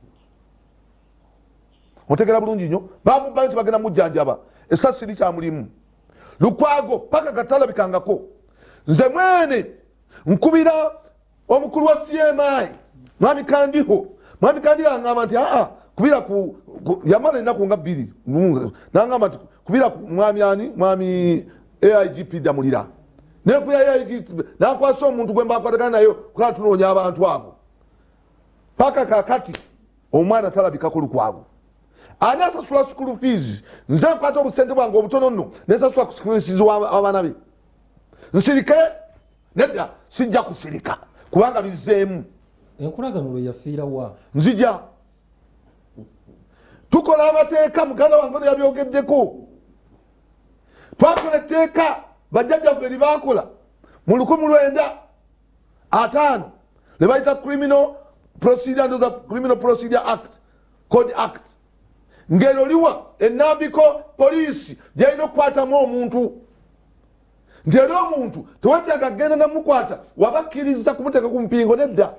Otegera bulungi nnyo bamubayo nti bagenda mujjanjaba esasi licha mulimu. Lukwago paka katala bikangako. Nze mwene nkubira omukulu wa C M I mwami Kandiho mwami Kandiho angamba nti aa kubira ku, ku yamala ennaku nga bbiri nangamba nti kubira mwami ani mwami A I G P Damulira nekuya A I G P nakwasa omuntu gwe mbakwatagana nayo kula tunoonya abantu abo paka kakati omwana talabikako Lukwago ani asasula school fees nze nkwata obusente bwange obutono nno nesasula ku school fees w'abaana be nsirike nedda sijja kusirika kubanga bizzeemu. Enkolagano lwe yafiira wa nzija tukola amateeka muganda wange ono yabyogeddeko. Twakola etteeka bajjajjaffe lye baakola mu lukumi lwenda ataano ne bayita criminal procedure ndoza criminal procedure act code act ngero liwa ennambiko poliisi gyalina okukwatamu omuntu nti era omuntu tewetaaga genda namukwata wabakkiriza kumuteeka ku mpingo nedda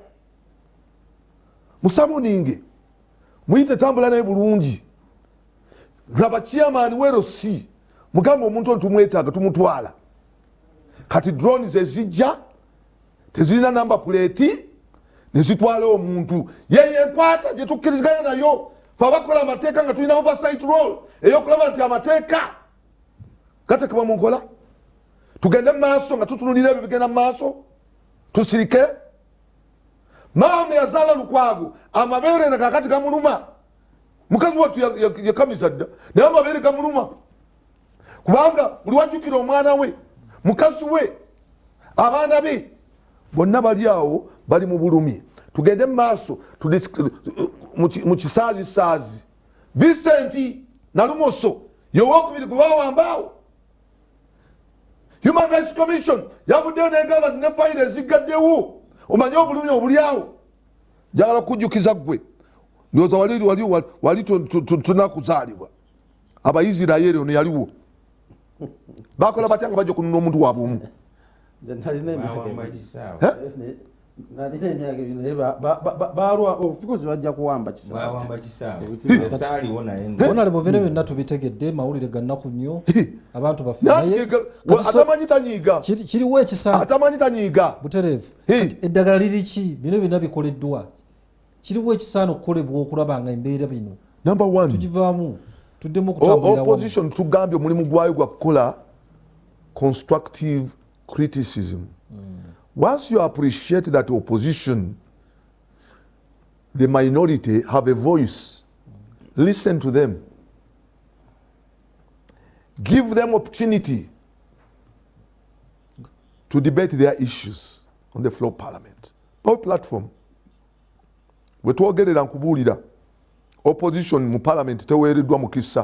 musamuninge muyite tambula naye bulungi laba chairman werosi mugamba omuntu ono tumwetaaga tumutwala kati drones ezijja tezirina namba plate nezitwala omuntu yeye enkwata gye tukkiriziganya nayo fe abakola amateeka nga tulina oversight role eyokulaba nti amateeka gatekebwa mu nkola. Tugende maaso nga tutunulira ebyo bigenda maaso tusirike. Maama yazaala Lukwago amabeere na kakati gamuluma mukazi watu yakamiza dda naye amabeere gamuluma kubanga buli wajjukira omwana we mukazi we abaana be bonna bali awo bali mu bulumi. Tugende maaso mu kisaazi saazi Vincent Nalumoso yowokubiri kubawambawo. Human Rights Commission yabuddeyo negamba ne fayiro ezigaddewo omanye obulumi obulyawo. Njagala kujjukiza gwe ndowooza wali wali wali tunakuzaalibwa Abayisirayiri ono yaliwo bakola batya nga bajja okununa omuntu waabwe omu. Honorable bino byonna tubitegedde mawulire ga nnaku nnyo abantu baffe atamanyi tanyiiga kiriwo ekisaana atamanyi tanyiiga butereevu eddagala liri ki bino byonna bikoleddwa kiriwo ekisaana okukolebwa okulaba nga embeera bino number one tugivaamu tuddemu okutambulira opposition tugambye omulimu gwayo gwa kukola constructive criticism. Once you appreciate that opposition, the minority have a voice, listen to them. Give them opportunity to debate their issues on the floor of parliament. No platform. We twogerera nkubuulira opposition mu parliament teweereddwa mukisa.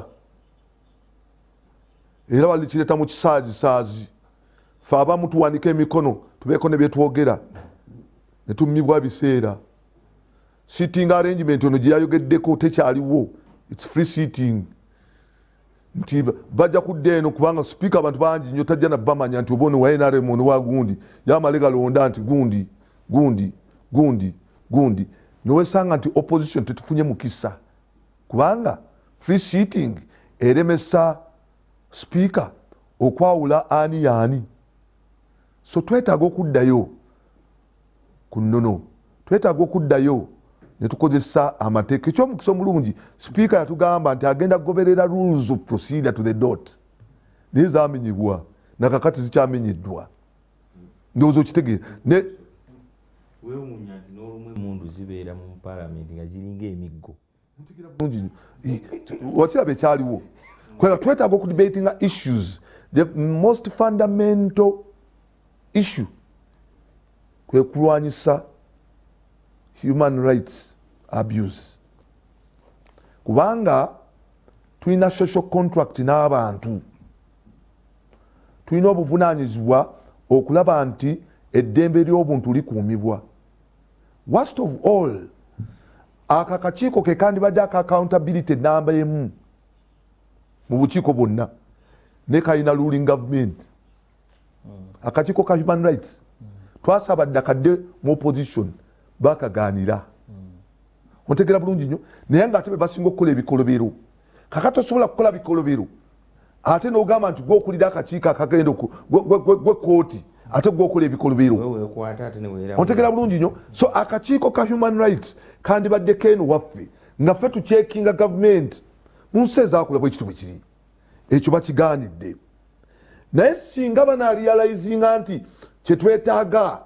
Era walikireta mu kisaazi saazi. Fe abamu tuwanika emikono tubeeko ne byetwogera ne tummibwa biseera. Sitting arrangement ono gye yayogeddeko tekyaliwo. It's free sitting. Nti bajja kudda eno kubanga speaker abantu bangi nnyo tajja na bamanya nti obono wa N R M ono wa gundi yamale galonda nti gundi gundi gundi gundi nowesanga nti opposition tetufunye mukisa kubanga free sitting eremesa speaker okwawula ani yaani. So twetaaga okuddayo ku nnono, twetaaga okuddayo ne tukozesa amateeka. Ekyomukisa omulungi speaker yatugamba nti agenda kugoberera rules of procedure to the dot. Naye zaamenyebwa nakakati zikyamenyeddwa. Ndowooza okitegeera. Weewuunya nti n'olumu emmundu zibeera mu parliament nga ziringa emiggo. Wakiraba ekyaliwo. Kwega twetaaga okudebatinga issues. The most fundamental issue kwe kulwanyisa human rights abuse. Kubanga tulina social contract n'abantu. Tulina obuvunaanyizibwa okulaba nti eddembe ly'obuntu likuumibwa. Worst of all, aka kakiiko ke kandibadde aka accountability namba emu mu bukiiko bwonna ne kalina ruling government. Akakiiko ka human rights twasaba ddakadde mu opposition bakaganira. Ontegera bulungi nnyo naye nga ate be basinga okukola ebikolobero. Kakati osobola kukola bikolobero ate n'ogamba nti gwokulira akakiiko akagenda gwe kooti ate gwokola ebikolobero. Ontegera bulungi nnyo. So akakiiko ka human rights kandibadde keeno waffe nga ffe tucekinga government mu nsi ezaakula bwe kitibwe kiri ekyo bakigaanidde. Naye singa banarealizinga nti kyetwetaaga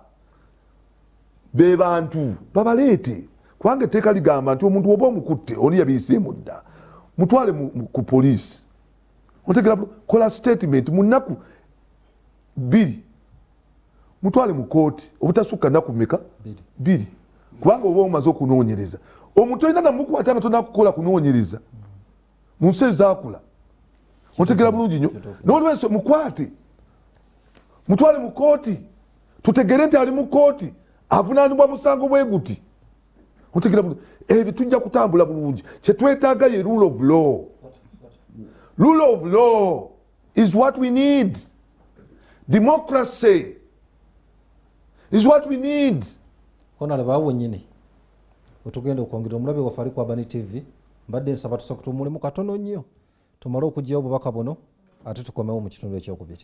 be bantu babaleete kubanga etteeka ligamba nti omuntu oba omukutte oli yabiiseemu dda mutwale ku poliisi. Otegera kola statement mu nnaku bbiri mutwale mu kooti obutasukka nnaku mmeka bbiri kubanga oba omaze okunoonyereza omuntu olina namukwata nga tonakukola kunoonyereza mu nsi ezaakula. Otegera bulungi nnyo n'olwenso mukwate mutwale mu kooti tutegere nti ali mu kooti avunaanibwa musango bwe guti. Otegera bulungi ebyo tujja kutambula bulungi. Kyetwetaaga ye rule of law. Rule of law is what we need. Democracy is what we need. Honorable awo nyine otugenda okwongera omulabe waffe ali ku Abani T V mbadde nsaba tusokutumulemu katono nnyo tumale okugyayo obubaka buno ate tukomewo mu kitundu ekyokubiri.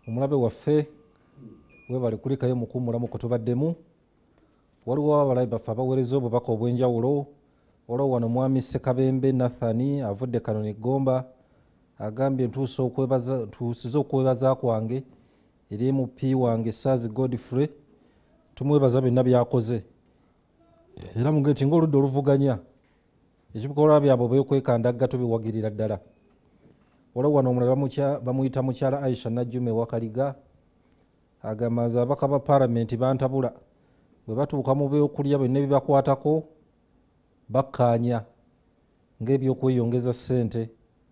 omulabe waffe webale kulikayo mukuumulamu kutubaddemu. Waliwo abalabe baffe abaweereza obubaka obw'enjawulo. Waliwo wano mwami Ssekabembe Nathani avudde Kanoni Gomba agambye ntuusiza okwebaza kwange eri M P wange Saazi Godfrey, tumwebaza byonna byakoze era muge nti ng'oludda oluvuganya ekibikolwa byabwe byokwekandagga tubiwagirira ddala. Waliwo wano omulala bamuyita mukyala Aisha Najjume Wakaliga agamba nze ababaka ba paalamenti bantabula, bwe batuuka mu byokulya byonna ebibakwatako bakkaanya ng'ebyokweyongeza ssente.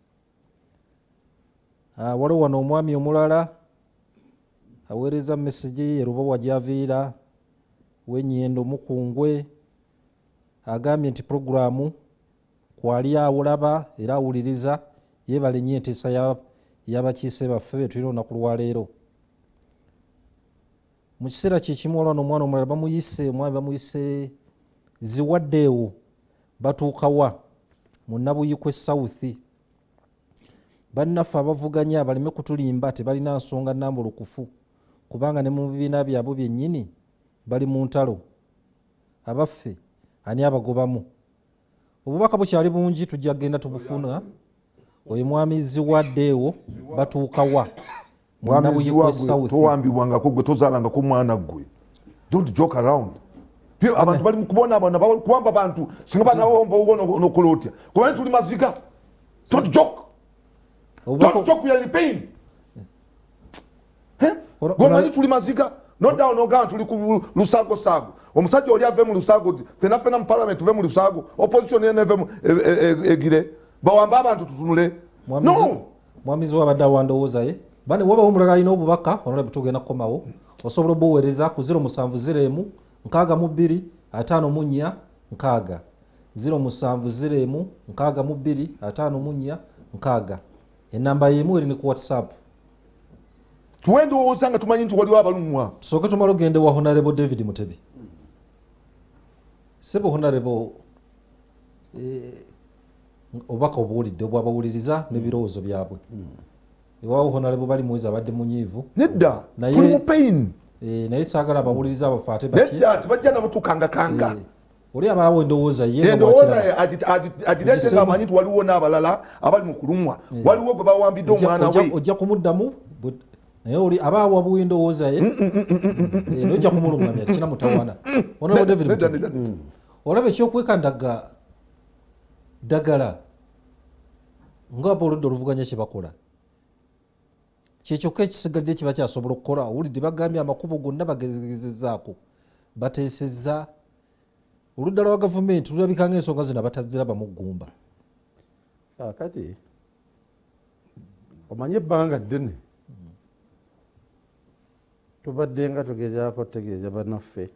Waliwo wano omwami omulala aweereza mesegi ye Rubowa gy'aviira w'Ennyendo Mukungwe agambye nti puroguramu kwali awulaba era awuliriza, yeebala ennyo entiisa y'abakiise baffe be tulina olunaku lwaleero. Mu kiseera kyekimu waliwo n'omwana omulala bamuyise omwami bamuyise Ziwaddeewo batuukawa mu Nabuyikwe South. Bannaffe abavuganya baleme kutulimba tebalina nsonga nnambulukufu kubanga ne mu bibiina byabwe byennyini bali mu ntalo. Abaffe ani abagobamu? Obubaka bukyali bungi tujja kgenda tubufuna. Oyo mwami Ziwaddeewo batuukawa mu Nabuyikwe South. Towambibwangako gwe tozaalangako mwana gwe. Don't joke around. Abantu bali mukubona abana kuwamba abantu singa bana wombo nokola otya kubanga tuli maziga. Don't joke. Don't joke, we are in pain. Gomanyi tuli maziga. No down no gan tuli ku lusago sago. Omusajja oli ave mu lusago fena fena mu parliament ve mu lusago opposition ene ve mu egire bawamba abantu tutunule. No. Mwamizi wabadde awandowooza ye bane waba omulala alina obubaka onole butugenda kukomawo osobola obuweereza ku zero musanvu zero emu nkaaga mu bbiri ataano mu nnya nkaaga zero musanvu zero emu nkaaga mu bbiri ataano mu nnya nkaaga. Enamba yemu eri ne ku WhatsApp. Tuwende osanga tumanyi nti waliwo abalumwa. Tusooke tumala ogende wa Honorable David Mutebi. Sebo Honorable eh, obubaka obuwulidde obwabawuliriza n'ebirowoozo byabwe. Ewaawo Honorable bali muwezi abadde munyiivu. Nedda tuli mu pain. Eh, naye saagala abawuliriza abafe ate batye. Nedda tibajja nabo tukangakanga. Oli abaawo endowooza ye endowooza agireete ng'amanyi nti waliwo n'abalala abali mu kulumwa waliwo gwe bawambidde omwana we. Ojja kumuddamu naye oli abaawo abuwa endowooza ye naye ojja kumulungamya tekina mutawaana. Honorable David Mutebi olaba ekyokwekandaga ddagala ng'aba oludda oluvuganya kye bakola kyekyokka ekisigadde kiba kyasobola okukola. Owulidde bagambye amakubo gonna bagezezezzaako bateesezza oludda lwa gavumenti lulabika ng'ensonga zino bataziraba mu ggumba. Kakati omanye ebbanga ddene tubadde nga tugezaako otegeeza bannaffe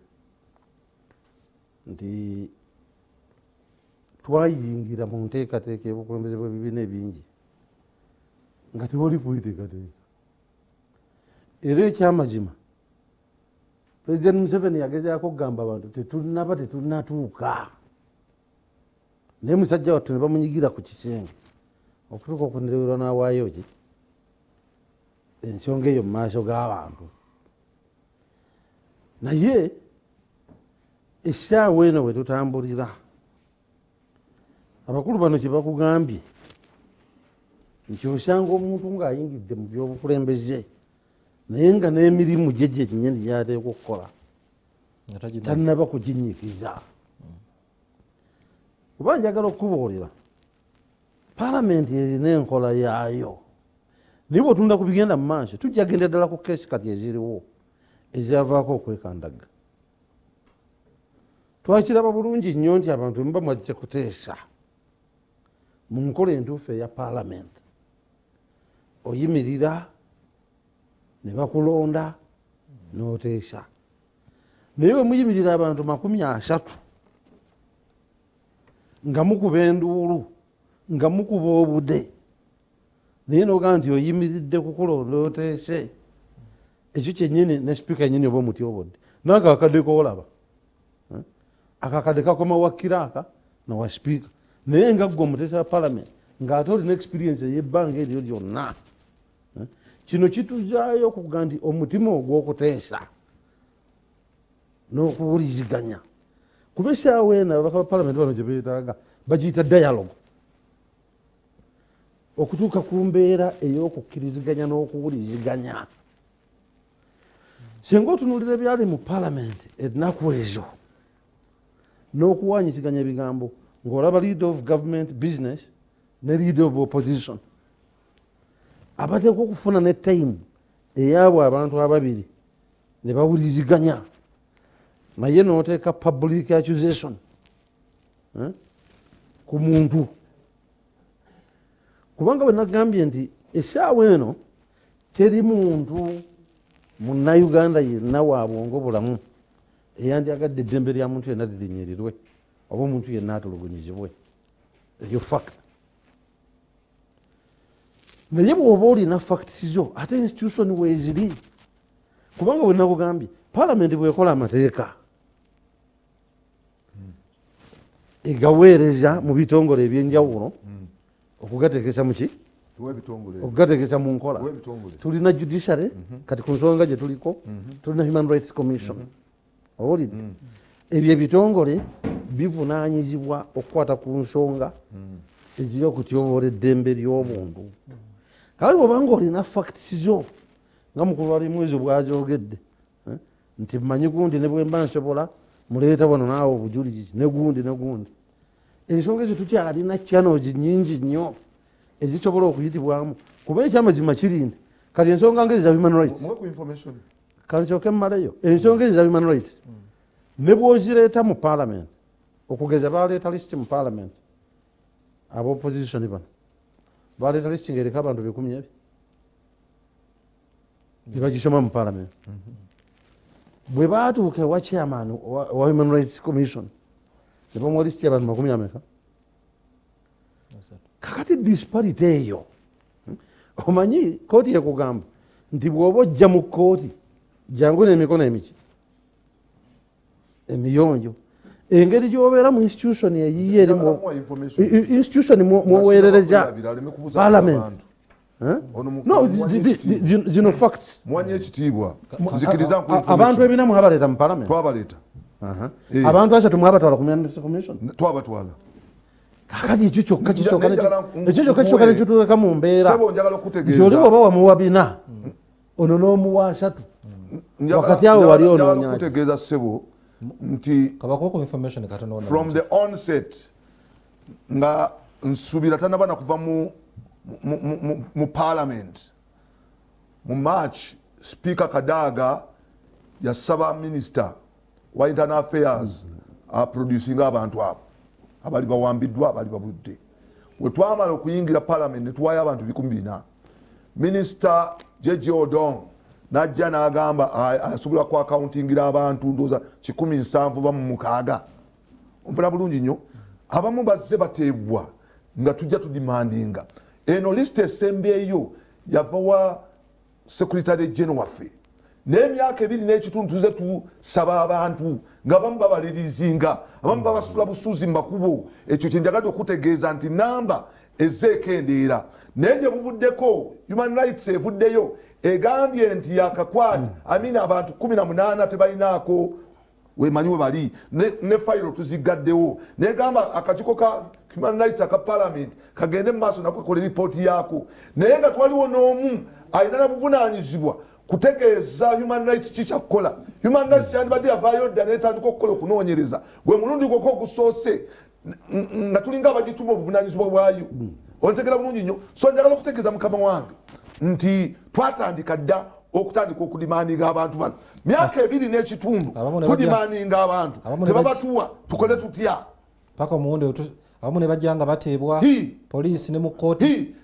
nti twayingira mu nteekateeka y'obukulembeze bw'ebibiina ebingi nga tewali kuyiteekateeka. Era ekyamazima President Museveni yagezaako okugamba abantu tetunaba tetunatuuka. Naye musajja wattu ne bamunyigira ku kisenge okutuuka okundererwa n'awaayo ki ensonga eyo mu maaso g'abantu. Naye essaawa eno we tutambulira abakulu bano kye bakugambye nti osanga omuntu ng'ayingidde mu by'obukulembeze naye nga n'emirimu gye gyennyini gyateekwa okukola tannaba kuginyikiza. Kuba njagala okukubuulira paalamenti erina enkola yaayo naye bw'otunda ku bigenda mu maaso tujja genda ddala ku keesi kati eziriwo ezyavaako okwekandaga. Twakiraba bulungi nnyo nti abantu muba mwajja kuteesa mu nkola entuufu eya paalamenti. Oyimirira ne bakulonda n'oteesa. Naye bwe muyimirira abantu makumi asatu nga mukuba enduulu nga mukuba obudde naye n'ogamba nti oyimiridde kukulonda oteese, ekyo kyennyini ne sipiika nnyini oba omuti obudde naako akakadde koolaba akakadde kakoma wa kiraaka nawa sipiika. Naye nga ggwe omuteesa wa paalamenti ng'ate olina experience ey'ebbanga eryo lyonna kino kituzaayo okuga nti omutima ogw'okuteesa n'okuwuliziganya kuba esaawa eno ababaka ba palamenti bano gye beetaaga bagiyita dialogue okutuuka ku mbeera ey'okukkiriziganya n'okuwuliziganya. Singa otunuulira ebyali mu palamenti ennaku ezo n'okuwanyiziganya ebigambo ng'olaba leader of government business ne leader of opposition abateeka okufuna ne time eyabwe abantu ababiri ne bawuliziganya naye n'oteeka public accusation eh? ku muntu kubanga bwe nagambye nti essaawa eno teri muntu munnayuganda yenna wa bwongo bulamu eyandyagadde eddembe lya muntu yenna lirinyirirwe oba omuntu yenna atulugunyizibwe eyo fact. Naye bw'oba olina facts zo ate institution weeziri kubanga bwe nakugambye palamenti bwekola amateeka egaweereza mu bitongole ebyenjawulo okugateekesa muki okugateekesa mu nkola. Tulina judiciary kati ku nsonga gye tuliko tulina human rights commission owulidde ebyo ebitongole bivunaanyizibwa okukwata ku nsonga eziri okutyoboola eddembe ly'obuntu. Kale bw'obanga olina facts zo nga mukulu wali mwezi bw'azoogedde nti mmanyi gundi ne bwe mba nsobola muleeta wano naawe obujulizi ne gundi ne gundi ensonga ezo tukyalina channels nnyingi nnyo ezisobola okuyitibwamu kuba ekyamazima kiri nti kati ensonga ngeri za human rights kansooke mmaleyo ensonga ezi za human rights ne bw'ozireeta mu parliament okugeza baleeta lisiti mu parliament ab'opposition bano baleeta lisiti ng'ereka abantu bikumi ebi nebagisoma mu parliament bwe baatuuka ewa chairman wa human rights commission ne bamuwa lisiti y'abantu makumi ameka kakati disparity eyo omanyi kooti yekugamba nti bw'oba ojja mu kooti jangu n'emikono emiki emiyonjo engeri gy'obeera mu institution eyiye eri institution mwoweerereza parliament no zino facts mwanyi ekitiibwa nzikiriza abantu ebina mwabaleeta mu parliament twabaleeta abantu asatu mwabatwala ku commission twabatwala kakati ekyo kyokka ekyo kyokka kisooka nekituuleka mu mbeera sebo njagala okutegeeza gyoli bw'oba wamuwa bina ono n'omuwa asatu wakati awo wali onoonya okutegeeza sebo nti from the onset nga nsuubira tanaba na kuva mu mu parliament mu march speaker Kadaga yasaba minister wa internal affairs aproducing abantu abo abali bawambiddwa abali babudde we twamala okuyingira parliament netuwayo abantu bikumi bina minister Jeje Odong najja n'agamba asobola ku accountingira abantu ndoza kikumi nsanvu ba mu mukaaga onfuna bulungi nnyo abamu bazze bateebwa nga tujja tudimandinga eno list esembeeyo yava wa secretary general waffe n'emyaka ebiri n'ekitundu tuze tusaba abantu nga bamu babalirizinga abamu babasula busuuzi mu makubo ekyo kyenjagadde okutegeeza nti namba ezzeekendeera naye gye buvuddeko human rights evuddeyo egambye nti yakakwata amina abantu kumi na munaana tebalinaako wemanyi we bali ne fayiro tuzigaddewo negamba akakiiko ka human rights aka parliament kagende mu maaso nako kakola ripooti yaako naye nga twaliwo n'omu alina na buvunaanyizibwa kutegeeza human rights kikyakukola human rights yandibadde yavaayo dda netandika okukola okunoonyereza gwe mulundi gwokka ogusoose nga tulinga abagituma obuvunaanyizibwa bwayo ontegera bulungi nnyo so njagala okutegeeza mukama wange nti twatandika dda okutandika okudimandinga abantu bano myaka ebiri n'ekitundu tudimandinga abantu tebabatuwa tukole tutya paka omuwunde abamu ne bajja nga bateebwa poliisi ne mu kooti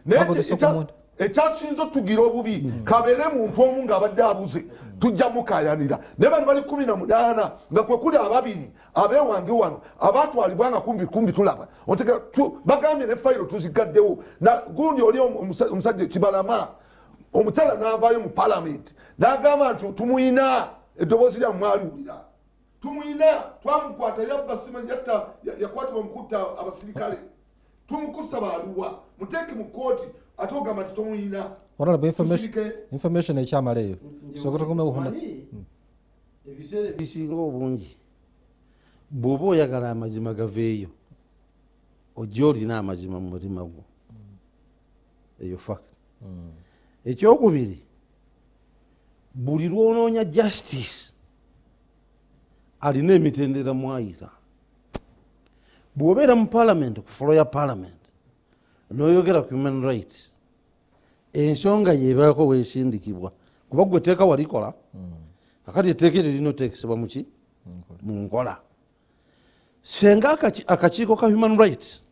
ekyasinza otugira obubi kabeere muntu omu ng'abadde abuze tujja mukayanira naye bano bali kumi na munaana nga kwe kuli ababiri abeewange wano abatwalibwa nga kumbi kumbi tulaba ontegera bagambye ne fayiro tuzigaddewo na gundi oli omusajja Kibalama omukyala n'avaayo mu parliament n'agamba nti tumuyina eddoboozi lya mwaliwulira tumuyina twamukwata yabba simanyi yatta yakwatibwa mukutta abasirikale tumukusa baaluwa muteeke mu kooti ate ogamba nti tomuyina honorable information information ekyamala eyo sokotakomewo ebiseera ebisinga obungi bw'oba oyagala amazima gaveeyo ojja olina amazima mu mutima gwo eyo fact. Ekyokubiri, buli lwonoonya justice alina emitendera mwayita. Bw'obeera mu parliament ku folo ya parliament n'oyogera ku human rights ensonga yeebaako weesindikibwa kuba gwe etteeka walikola akati etteeka eryo lirina oteekesebwa muki mu nkola. Senga akakiiko ka human rights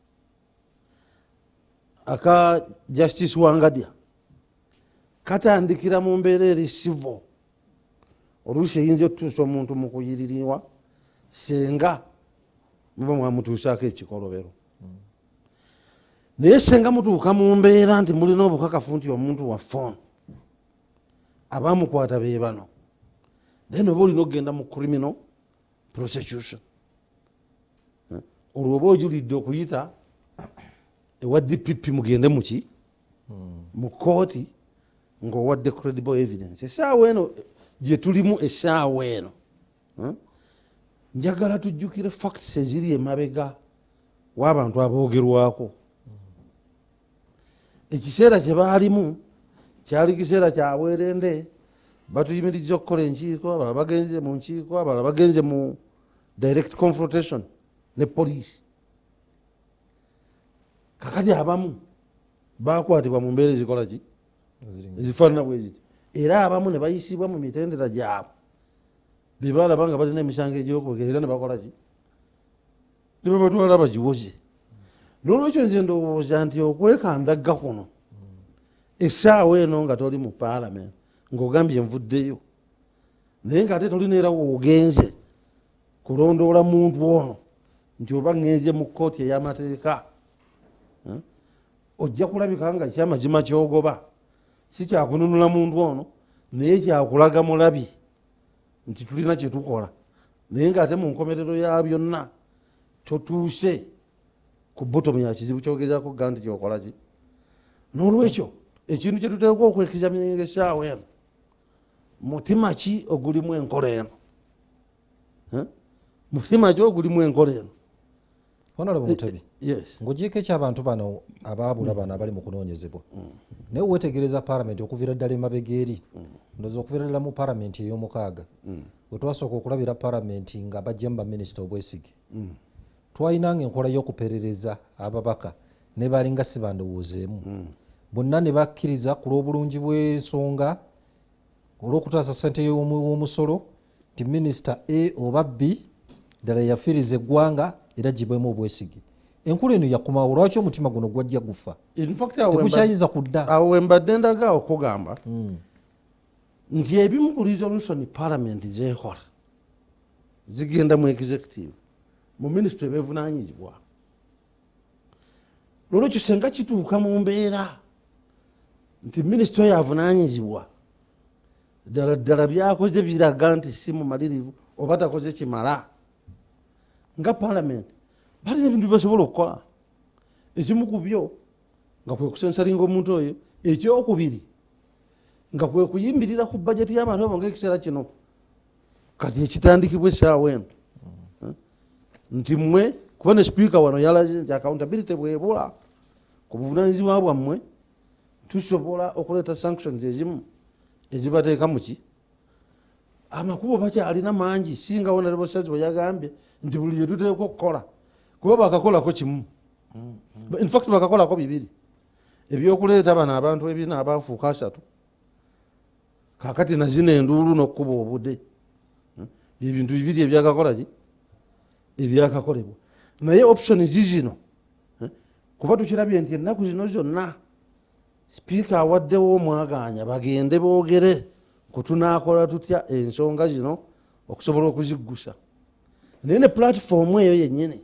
aka Justice Wangadya katandikira mu mbeera eri civil oluusi eyinza okutuusa omuntu mu kuyiririrwa senga muba mwamutuusaako ekikolobero. Naye senga mutuuka mu mbeera nti mulina obukakafu nti omuntu wa phone abamukwata be bano, then oba olina okugenda mu criminal prosecution. Olwo oba ojulidde okuyita ewa D P P mugende muki mu kooti ng'owadde credible evidence. Essaawa eno gye tulimu, essaawa eno njagala tujjukire facts eziri emabega w'abantu aboogerwako. Ekiseera kye baalimu kyali kiseera kya bwerende, batuyimiriza okukola enkiiko, abalala bagenze mu nkiiko, abalala bagenze mu direct confrontation ne police. Kakati abamu bakwatibwa mu mbeera ezikola ki ezifaanana bwe ziti, era abamu ne bayisibwa mu mitendera gyabwe be baalaba nga balina emisango egy'okwogera era ne bakola ki ne babatwala bagiwoze. N'olwekyo nze ndowooza nti okwekandagga kuno essaawa eno nga toli mu parliament ng'ogambye nvuddeyo naye ng'ate tolina era woogenze kulondoola muntu ono nti oba ŋŋenze mu kkooti ey'amateeka, ojja kulabika nga ekyamazima kyogoba si kyakununula muntu ono naye kyakulaga mulabi nti tulina kye tukola, naye ng'ate mu nkomerero ya byonna totuuse ku bottom ya kizibu kyogezaako ga nti kyokola ki. N'olwekyo ekintu kye tuteekwa okwekizamininga essaawa eno, mutima ki ogulimu enkola eno? Mutima ki ogulimu enkola eno? Honorable Mutebi, ng'ogyeko eky'abantu bano abaabula bano abali mu kunoonyezebwa, naye weetegereza parliament okuviira ddala emabega eri, ndowooza okuviira ddala mu parliament ey'omukaaga bwe twasooka okulabira parliament nga bajja mu baminisita obwesige, twalinanga enkola y'okuperereza ababaka ne balinga si bandowoozeemu, bonna ne bakkiriza ku lw'obulungi bw'ensonga olw'okutaasa ssente y'omusolo nti minisita A oba B ddala yafiiriza eggwanga era gibwemu obwesige. Enkulu eno yakomawo, lwaki omutima guno gwajja gufa tekukyayiza kudda? Awo wembadde ndaga okugamba nti ebimu ku resolution parliament zekola zigenda mu executive mu minisitule ebeevunaanyizibwa. Lolwekyo senga kituuka mu mbeera nti minisitule oyo avunaanyizibwa ddala ddala byakoze biraga nti si mumalirivu oba takoze kimala, nga parliament balina ebintu byebasobola okukola. Ekimu ku byo nga kwe kusensalinga omuntu oyo, ekyokubiri nga kwe kuyimbirira ku bajeti y'abantu abo ng'ekiseera kino kati ekitandikibwa essaawa eno nti mmwe kuba ne sipiika wano yalaze nti accountability bwebula ku buvunaanyizibwa bwammwe tusobola okuleeta sanctions ezimu ezibateeka muki. Amakubo bakyalina mangi singa Honorable Sazi bwe yagambye nti buli lye tuteekwa okukola kuba bakakolako kimu, in fact bakakolako bibiri, ebyokuleeta bano abantu ebina abanfuuka asatu kakati nazina enduulu n'okkuba obudde, byebintu bibiri ebyakakola ki ebyakakolebwa. Naye option zizino kuba tukirabye nti ennaku zino zonna sipiika awaddewo omwagaanya bagende boogere ku tunaakola tutya ensonga zino okusobola okuziggusa. Naye ne platform eyo yennyini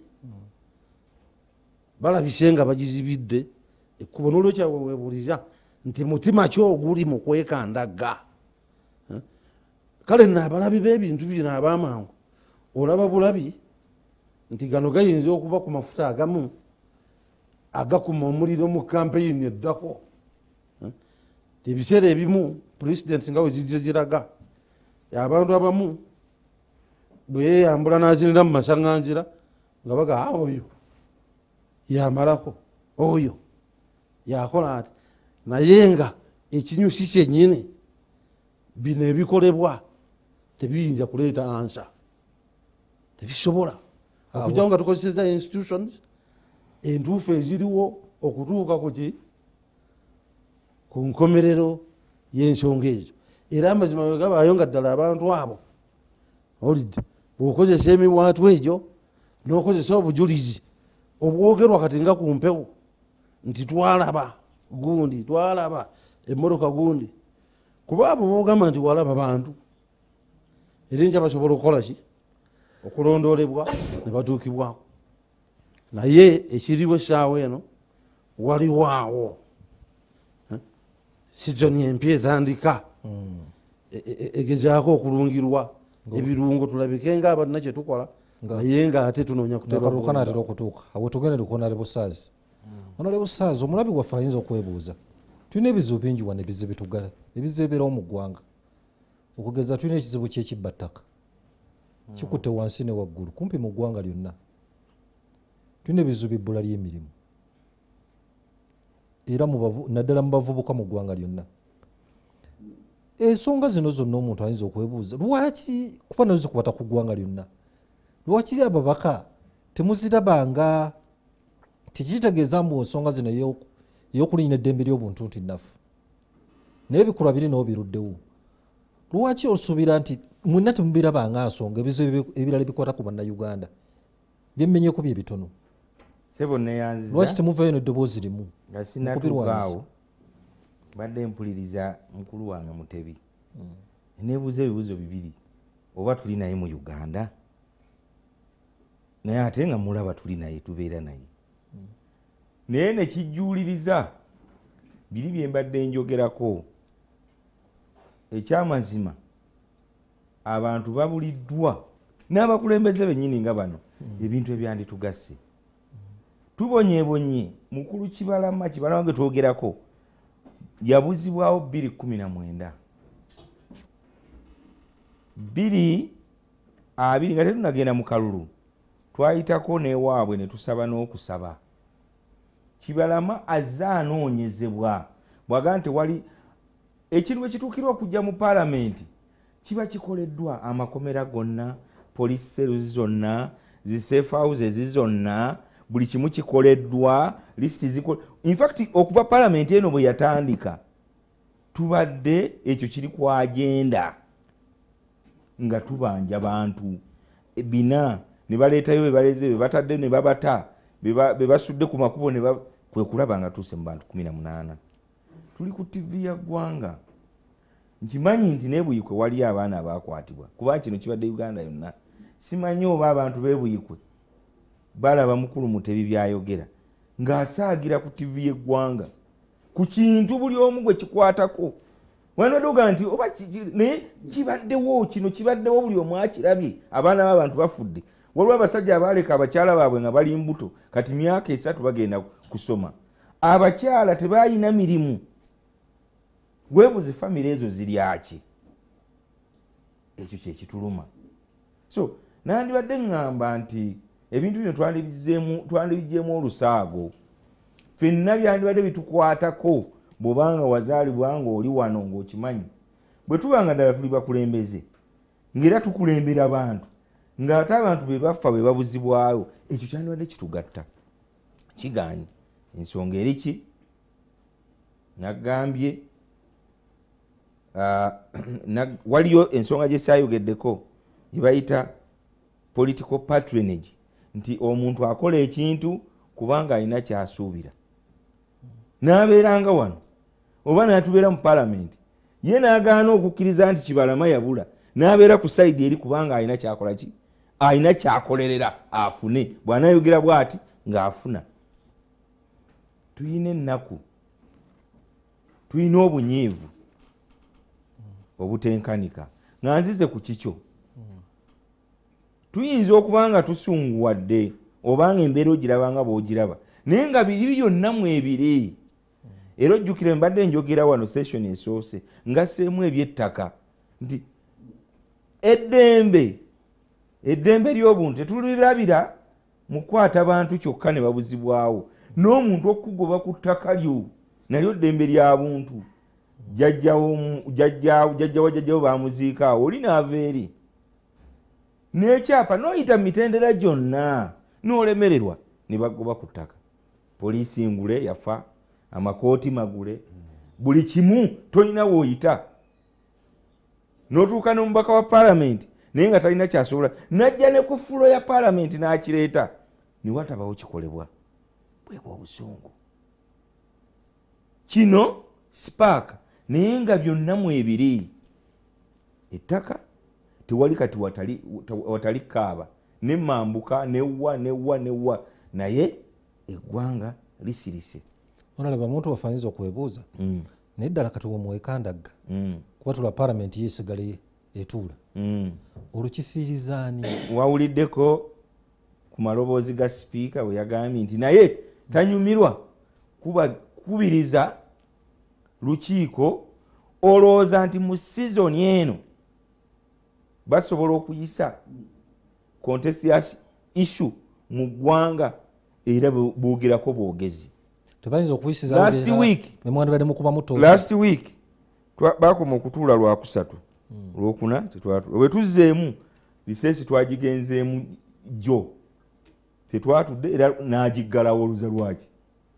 balabise nga bagizibidde ekkubo. N'olwekyo weebuuliza nti mutima ki oguli mu kwekandagga? Kale nno abalabi b'ebintu bino ab'amangu olaba bulabi nti gano gayinza okuba ku mafuta agamu agakuma omuliro mu campaign eddako, ebiseera ebimu president nga wezijja ziraga abantu abamu bwe yeyambula n'azinira mu masaŋŋanzira nga baga oyo yamalako oyo yakola ati naye nga ekinyusi kyennyini bino ebikolebwa tebiyinza kuleeta ansa tebisobola okujjawo nga tukozeseza institutions entuufu eziriwo okutuuka kuki ku nkomerero y'ensonga ezo era amazima bwe gabaayo nga ddala abantu abo olidde bw'okozesa emiwaatu egyo n'okozesa obujulizi obwogerwa kati nga ku mpewo nti twalaba gundi twalaba emmotoka gundi kuba abo boogamba nti walaba bantu era enkya basobola okukola ki okulondoolebwa ne batuukibwako naye ekiriwo essaawa eno waliwaawo sizoni empya etandika egezaako okulungirwa ebirungo tulabike nga abalina kye tukola naye nga ate tunoonya kuteekakanatera okutuuka awo tugende lukonale busaazi onale busaazi omulabi waffe ayinza okwebuuza tulina ebizibu bingi wano ebizibu bitugala ebizibu ebirawo mu ggwanga okugeza tulina ekizibu kyekibbattaka kikutte wansi ne waggulu kumpi mu ggwanga lyonna tulina ebizibu ebbula ly'emirimu era naddala mu bavubuka mu ggwanga lyonna ensonga zino zonna omuntu ayinza okwebuuza lwaki kuba nazo zikwata ku ggwanga lyonna lwaki ababaka temuzirabanga tekitegeeza mbu ensonga zino ey'okulinnya eddembe ly'obuntu nti naffe naye ebikolwa biri nabo biruddewo lwaki osuubira nti mwenna temubirabanga nsonga ebizibu ebirala ebikwata ku bannayuganda byemmenyeko bye bitono lwaki temuvayo n'eddoboozi limu nga sinatuukaawo badde mpuliriza mukulu wange Mutebi neebuuza ebibuuzo bibiri oba tuli naye mu Uganda naye ate nga mulaba tuli naye tubeera naye naye nekijjuuliriza biri bye mbadde njogerako ekyamazima abantu babuliddwa n'abakulembeze bennyini nga bano ebintu ebyanditugasse tubonyeebonye mukulu Kibalama Kibalama ge twogerako yabuzibwawo bbiri kumi na mwenda bbiri abiri nga tetunagenda mu kalulu twayitako newaabwe ne tusaba n'okusaba Kibalama azze anoonyezebwa bwaga nti wali ekintu ekituukirwa okujja mu paalamenti kiba kikoleddwa amakomera gonna police cells zonna zi safe houses zonna buli kimu kikoleddwa list ziko in fact okuva paalamenti eno bwe yatandika tubadde ekyo kiri ku agenda nga tubanja bantu bina ne baleetayo be baleze be batadde ne babata be basudde ku makubo ne kwe kulaba nga tuuse mu bantu kumi na munaana tuli ku tivi ya ggwanga nkimanyi nti nebuyikwe wali abaana abakwatibwa kuba kino kibadde Uganda yonna simanyi oba abantu bebuyikwe balaba mukulu Mutebi byayogera ng'asaagira ku tivi y'eggwanga ku kintu buli omu gwe kikwatako wanodoga nti oba naye kibaddewo kino kibaddewo buli omu akirabye abaana b'abantu bafudde waliwo abasajja abaaleka abakyala baabwe nga bali mbuto kati myaka esatu bagenda kusoma abakyala tebayina mirimu weebuze famire ezo ziryaki ekyo kyekituluma so nandibadde ŋŋamba nti ebintu bino twandibijjeemu olusaago ffenna byandibadde bitukwatako bw'obanga wazaalibwa nga oli wano ng'okimanyi bwe tubanga ddala tuli bakulembeze ng'era tukulembera abantu ng'ate abantu be bafa be babuzibwayo ekyo kyandibadde kitugatta kigaanyi ensonga eri ki nagambye uh, waliyo ensonga gye saayogeddeko gye bayita political patronage nti omuntu akola ekintu kubanga alina kyasuubira n'abeeranga wano oba n'atubeera mu paalamenti ye n'agaana okukkiriza nti Kibalama yabula n'abeera ku sayidi eri kubanga alina kyakola ki alina kyakolerera afune bw'anayogera bw'ati ng'afuna tuyina ennaku tuyina obunyiivu obutenkanika nga nzize ku kikyo tuyinza okuba nga tusunguwadde obanga embeera ogiraba nga bw'ogiraba naye nga biri byonna mu ebire era ojjukire mbadde njogera wano session esoose ngasseemu ebyettaka nti eddembe eddembe ly'obuntu tetulirabira mu kukwata bantu kyokka ne babuzibwawo n'omuntu okugoba ku ttaka lyo nalyo ddembe lya buntu jjajjawo jjajjawo jjajjawo bamuziikaawo oli naava eri n'ekyapa n'oyita mu mitendera gyonna n'olemererwa ne bagoba ku ttaka poliisi ngule yafa amakooti magule buli kimu tolina wooyita n'otuuka n'omubaka wa paalamenti naye nga talina kyasobola najja ne ku fulo ya paalamenti n'akireeta niwatabawo kikolebwa bwebwa obusungu kino sipaaka naye nga byonna mu ebiri ettaka tewali kati watali, watali kaaba nemambuka newa newa newa naye eggwanga lisirise onalaba omuntu bafanyiza okwebuuza mm. naye ddala kati womwekandagga mm. kuba tula paalamenti yeesigale etuula mm. olukifiirizaani wawuliddeko ku maloboozi ga sipiika bwe yagambye nti naye tanyumirwa kuba kubiriza lukiiko olowooza nti mu sizoni eno basobola okuyisa contested issue mu ggwanga era boogerako bwogezi tebayinza okuyisiza last week memwandibadde mukuba muto last week bakoma okutuula lwakusatu mm. lwokuna tetwatu bwe tuzzeemu lisensi twagigenzeemu jjo tetwatudde era n'agiggalawo oluza lwaki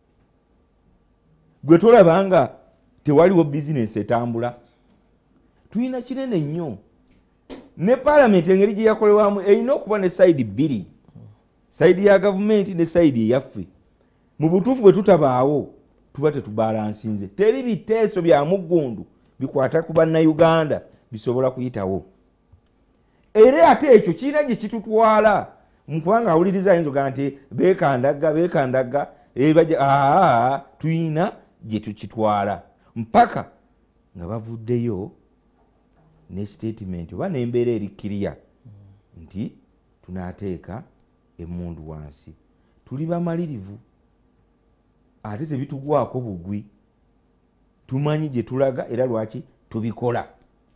gwe tolabanga tewaliwo bizinesi etambula tulina kinene nnyo ne paalamenti engeri gye yakolebwamu erina okuba ne sayidi bbiri sayidi ya gavumenti ne sayidi eyaffe mu butuufu bwe tutabaawo tuba tetubalansinze teri biteeso bya muggundu bikwata ku bannayuganda bisobola kuyitawo era ate ekyo kirina gye kitutwala mukubanga awuliriza ayinza ogaa nti beekandagga beekandagga aa tulina gye tukitwala mpaka nga bavuddeyo ne statement oba n'embeera erikkiriya nti tunaateeka emmundu wansi tuli bamalirivu ate tebitugwako bugwi tumanyi gye tulaga era lwaki tubikola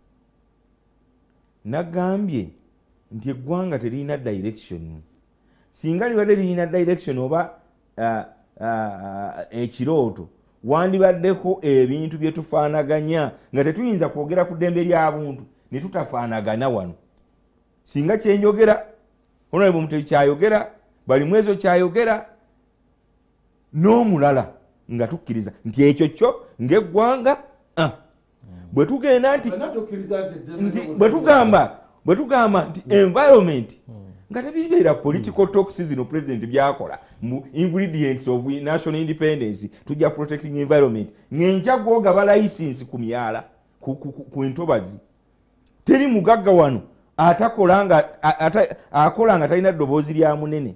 nagambye nti eggwanga terina direction singa libadde lirina direction oba uh, uh, ekirooto wandibaddeko ebintu bye tufaanaganya nga tetuyinza kwogera ku ddembe ly'abuntu ne tutafaanagana wano singa kyenjogera onaye bwe kyayogera bali mwezo kyayogera n'omulala nga tukkiriza nti ekyo kyo ng'eggwanga ah. bwe tugenda nti bwe tugamba bwe tugamba nti environment nga tebibeera political talks zino president byakola mu ingredients of national independence tujja protecting environment ngenja gwogaba license ku myala ku, ku, ku, ku entobazi teri mugagga wano atakola nga akola nga talina ddoboozi lya munene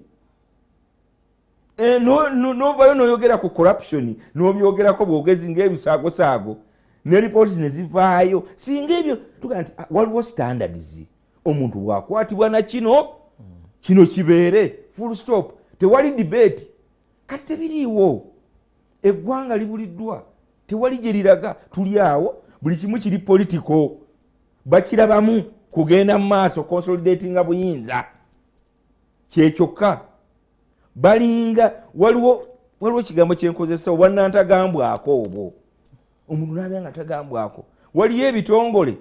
e, no, no, novayo noyogera ku corruption nobyogerako bwogezi ng'ebisaagosaago ne reports ne zivaayo singa ebyo tugaa nti waliwo standards omuntu bwakwatibwa na kino kino kibeere full stop tewali debate kati tebiriiwo eggwanga libuliddwa tewali gye liraga tuli awo buli kimu kiri political bakirabamu kugenda mu maaso consolidatinga buyinza kyekyokka balinga waliwo waliwo kigambo kyenkozesa oba nantagambwako obwo omuntu nabe nga tagambwako waliyo ebitongole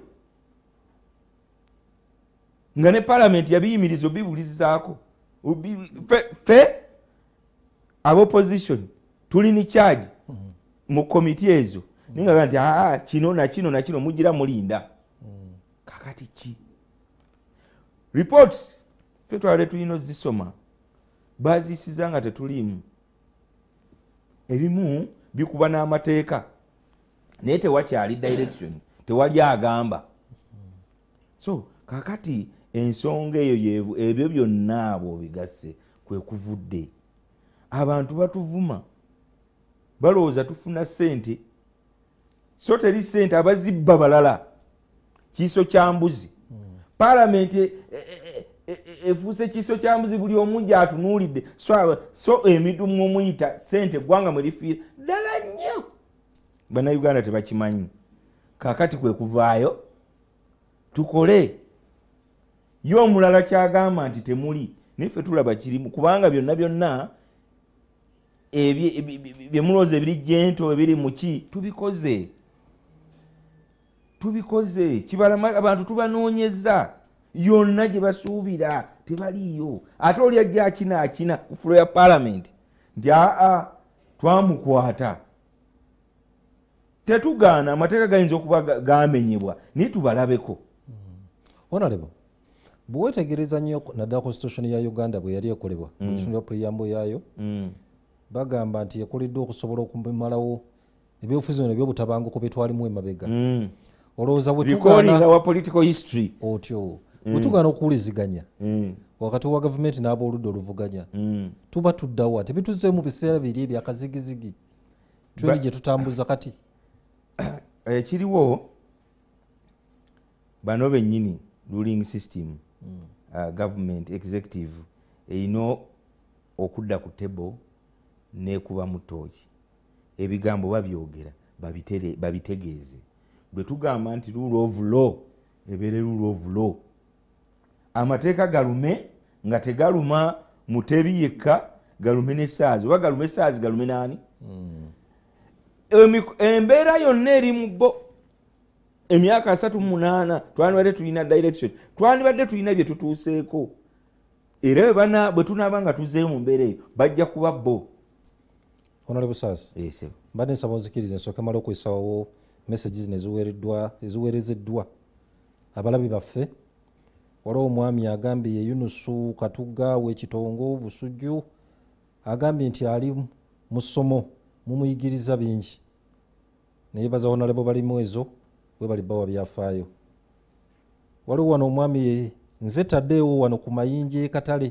nga ne paalamenti yabiyimiriza obibulizaako fe, fe abopposition tuli ni charge mu komiti ezo ninga nti aa kino na kino na kino mugira mulinda kakati ki reports fe twale tulina zisoma bazisiza nga tetulimu ebimu bikuba n'amateeka naye tewakyali direction tewali agamba so kakati ensonga eyo yevu ebyo byonna abo bigasse kwe kuvudde abantu batuvuma balowooza tufuna ssente so teri ssente abazibba balala kiiso kya mbuzi paalamenti efuuse kiiso kya mbuzi buli omu gyatunuulidde so emidumu omuyita ssente eggwanga mwe lifiira ddala nnyo bannayuganda tebakimanyi. Kakati kwe kuvaayo tukole. Yo omulala kyagamba nti temuli niffe tulaba kirimu kubanga byonna byonna bye mulowooza ebiri jento ebiri muki tubikoze tubikoze kibalama abantu tubanoonyeza yonna gye basuubira tebaliiyo ate oli ajja akina akina ku fulo ya parliament nti aa twamukwata tetugaana amateeka gayinza okuba gamenyebwa naye tubalabeko. Honorable bwewetegereza nnyo naddala constitution ya Uganda bwe yali ekolebwa mu kitundu kya preamble yaayo bagamba nti ekoleddwa okusobola okumalawo ebyobufuzi bino ebyobutabanguko bye twalimu emabega. Olowooza bwetugaana political history otyo bwetugaana okuwuliziganya wakati wa gavumenti n'abooludda oluvuganya tuba tuddawa tebituzeemu biseera biri ebyakazigizigi twendi gye tutambuza kati ekiriwo bano bennyini ruling system uh, government executive erina okudda ku table nekuba mu tooki ebigambo babyogera babitegeeze bwe tugamba nti rule of law ebeere rule of law amateeka galume nga tegaluma mutebi yekka galume n'essaazi oba galume essaazi galume naani embeera yonna eri mu bo emyaka asatu munaana twandibadde tulina direction twandibadde tulina bye tutuuseeko era bana bwe tunaaba nga tuzzeeyo mu mbeera eyo bajja kuba bo. Honorable Sass mbadde nsaba onzikirize nsooke mala okwesawawo messages neziweereddwa eziweerezeddwa abalabi baffe. Waliwo omwami agambye ye Yunusu Katugga w'Ekitongo Busujju agambye nti ali mu ssomo mumuyigiriza bingi neyebaza Honorable balimu ezo we bali bawa byafaayo. Waliwo wano omwami nze taddeewo wano ku mayinja ekatale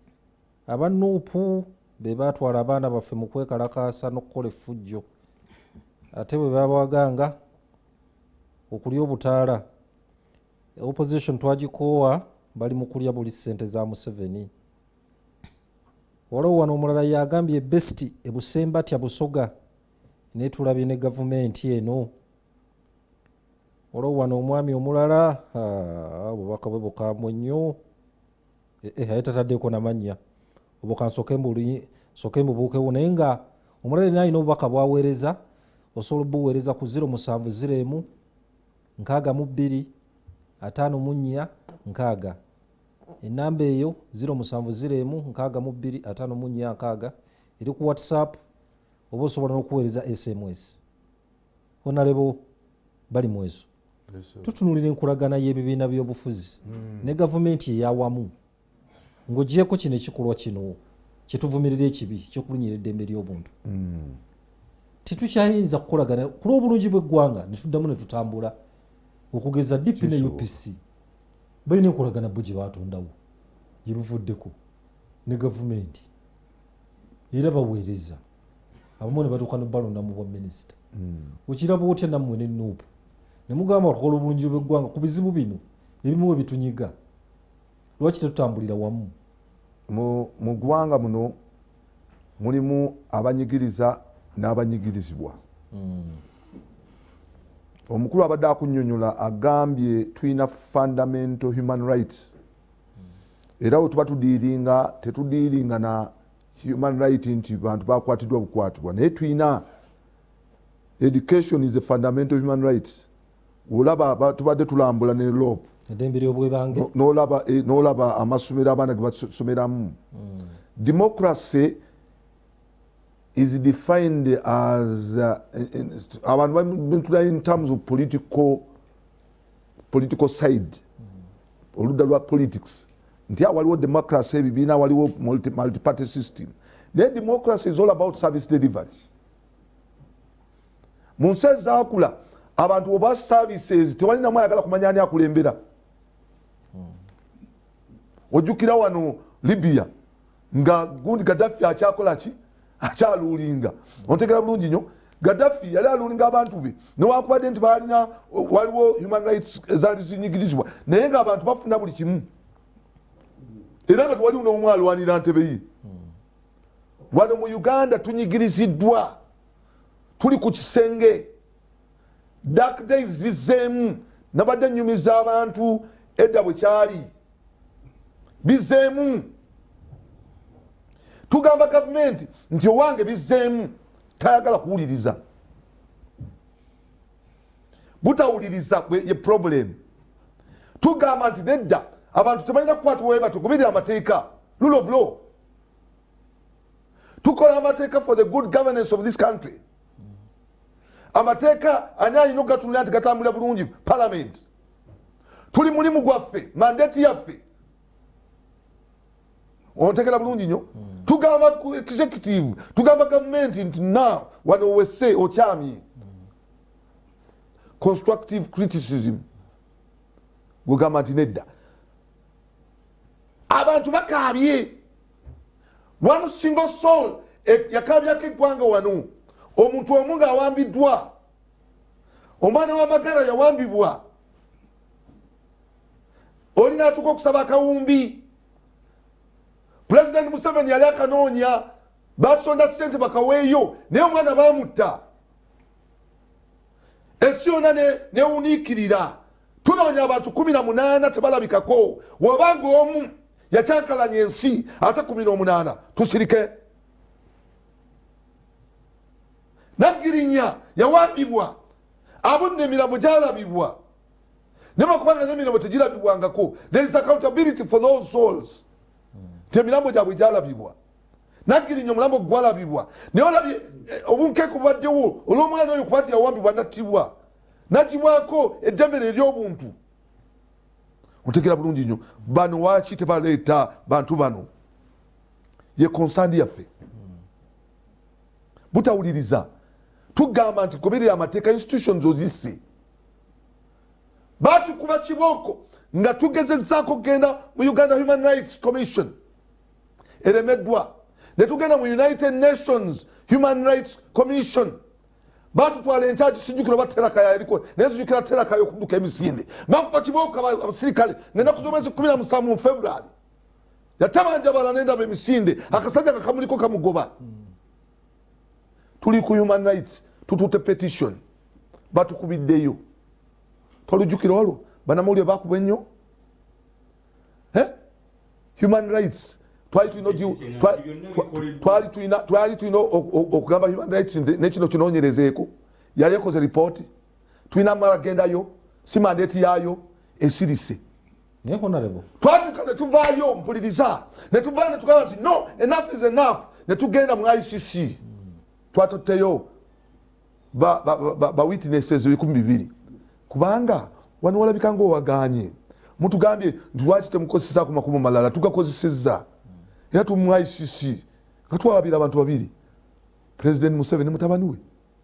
abanuupu be baatwala abaana baffe mu kwekalakaasa n'okukola effujjo ate bwe babawaganga okulya obutaala opposition twagikoowa bali mu kulya buli ssente za Museveni. Waliwo wano omulala yagambye besti ebusembatya busoga naye tulabye ne gavumenti eno. Waliwo wano omwami omulala obubaka bwe bukambwe nnyo aye tataddeeko namannya obukansooke mbubuukewo naye nga omulala yena alina obubaka bwaweereza osobola obuweereza ku ziro musanvu ziro emu nkaaga mu bbiri ataano mu nnya nkaaga enamba eyo ziro musanvu ziro emu nkaaga mu bbiri ataano mu nnya nkaaga eri ku WhatsApp oba osobola n'okuweereza S M S. Honorable bali mu ezo tutunulira enkulagana y'ebibiina by'obufuzi ne gavumenti eyawamu ng'ogyeko kino ekikolwa kino kyetuvumirira ekibi ky'okulinyira eddembe ly'obuntu titukyayinza kukolagana ku lw'obulungi bw'eggwanga ne tuddamu ne tutambula okugeza D P ne U P C balina enkolagana bo gye baatondawo gye luvuddeko ne gavumenti era baweereza abamu ne batuuka ne balonda mu bwa minisita okiraba otya nammwe ne nuupu ne mugamba tukola obulungi bw'eggwanga ku bizibu bino ebimu we bitunyiga lwaki tetutambulira wamu mu ggwanga muno mulimu abanyigiriza n'abanyigirizibwa. Omukulu abadde akunnyonnyola agambye tulina fundamental human rights era we tuba tudiiringa tetudiiringa na human right nti bantu bakwatiddwa bukwatibwa naye tulina education is a fundamental human rights. Olaba tubadde tulambula ne lope eddembe ly'obwebange n'olaba n'olaba amasomero abaana ge basomeramu. Democracy is defined as abantu uh, in terms of political political side oludda lwa politics nti waliwo democracy ebibiina waliwo multi, multi party system naye democracy is all about service delivery. Mu nsi ezaakula abantu oba services tewalinamu ayagala kumanya ani akulembera. Ojjukira wano Libya nga gundi Gaddafi akyakola ki akyaluulinga ontegera bulungi nnyo Gaddafi yali aluulinga abantu be newakubadde nti balina waliwo human rights ezaali zinyigirizibwa naye nga abantu bafuna buli kimu era nga tewaliwo n'omu alwanira ntebe ye. Wano mu Uganda tunyigiriziddwa tuli ku kisenge dark days zizeemu nabadde nyumiza abantu edda bwe kyali bizeemu tugamba gavumenti nti owange bizeemu tayagala kuwuliriza butawuliriza ye problem tugamba nti nedda abantu tebalina kukwatibwa bwe batugoberera amateeka rule of law tukola amateeka for the good governance of this country amateeka ani alina okugatunulira nti gatambulira bulungi parliament tuli mulimu gwaffe mandate yaffe ontegera bulungi nnyo tugamba executive tugamba gavumenti nti now wano wesse okyamye constructive criticism gwegamba nti nedda abantu bakabye one single soul yakabyako eggwanga wano omuntu omu ng'awambiddwa omwana w'amagara yawambibwa oli n'atuuka okusaba akawumbi pulezidenti Museveni yali akanoonya basonda ssente bakaweeyo naye omwana baamutta ensi yonna newuniikirira tunoonya abantu kumi na munaana tebalabikako wabanga omu yakyankalanya ensi ate kumi n'omunaana tusirike Nagirinya yawambibwa abunne emiramo gyalabibwa nebakubanga n'emiramo tegirabibwangako there is accountability for those souls ti emirambo gyabwe gyalabibwa Nagirinya omulambo gwalabibwa naye olabye obunkeeko bubaddewo olw'omwana oyo kuba nti yawambibwa nattibwa nagibwako eddembere ery'obuntu otegera bulungi nnyo bano waaki tebaleeta bantu bano ye konsandi yaffe butawuliriza tugamba nti goberera amateeka institutions ozisse batukuba kibooko nga tugezezzaako kugenda mu Uganda Human Rights Commission eremeddwa ne tugenda mu United Nations Human Rights Commission batutwala enkyaji sijjukira oba terakaya eriko naye sijjukira terakaya okudduka emisinde bakuba kibooko abasirikale ngenda kusomesa kumi na musanvu mu February yatabanja bala nendaba emisinde akasajja kakamuliko kamugoba tuli ku human rights tutute petition batukubiddeyo tolujjukira olwo banamawulire bakuba ennyo human rights twali tulina okugamba human rights nekino kinoonyerezeeko yali ekoze ripooti tulina amalagendayo si mandate yaayo esirise twatuka netuvaayo mpuliriza netuvaayo netugamba nti no enough is enough netugenda mu I C C twatotteyo ba, ba, ba, ba witnesses ebikumi bibiri kubanga wano walabika ngaowaganye mutugambye nti lwaki temukozesa ku makubo malala tugakozesezza era tu mu I C C nga twawabira abantu babiri President Museveni mutabani we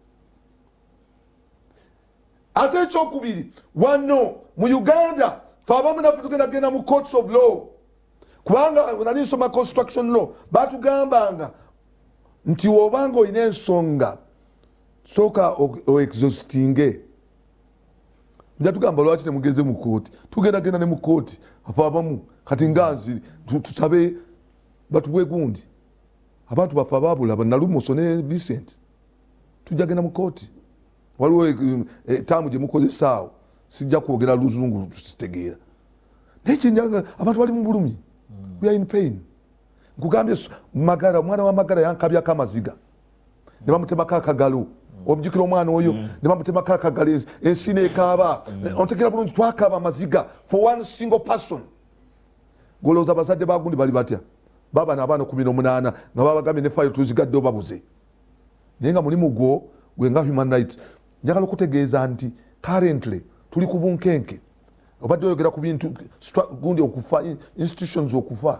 ate ekyokubiri wano mu Uganda fe abamu naffe tugenda genda mu courts of law kubanga nali nsoma construction law batugambanga nti wobanga olina ensonga sooka oexhaustinge nja tugamba lwaki temugeze mu kooti tugenda genda ne mu kooti afe abamu kati nganzi tusabe batubwe gundi abantu bafe ababula Nalumuso ne Vincent tujja genda mu kooti waliwo etaamu gye mukozesaawo sijja kwogera luzungu tukitegeera naye kyenjanga abantu bali mu bulumi we are in pain nkugambye magara omwana wa magara yankabyako amaziga ne bamutemako akagalo omujjukira omwana oyo ne bamutemako akagalo ensi neekaaba ontegera bulungi twakaaba amaziga for one single person golowooza abazadde bagundi bali batya baba n'abaana kumi n'omunaana nga babagambye ne fayiro tuzigadde obabuze naye nga mulimu gwo gwe nga human rights njagala okutegeeza nti currently tuli ku bunkenke obadde oyogera ku bintu gundi okufa institutions okufa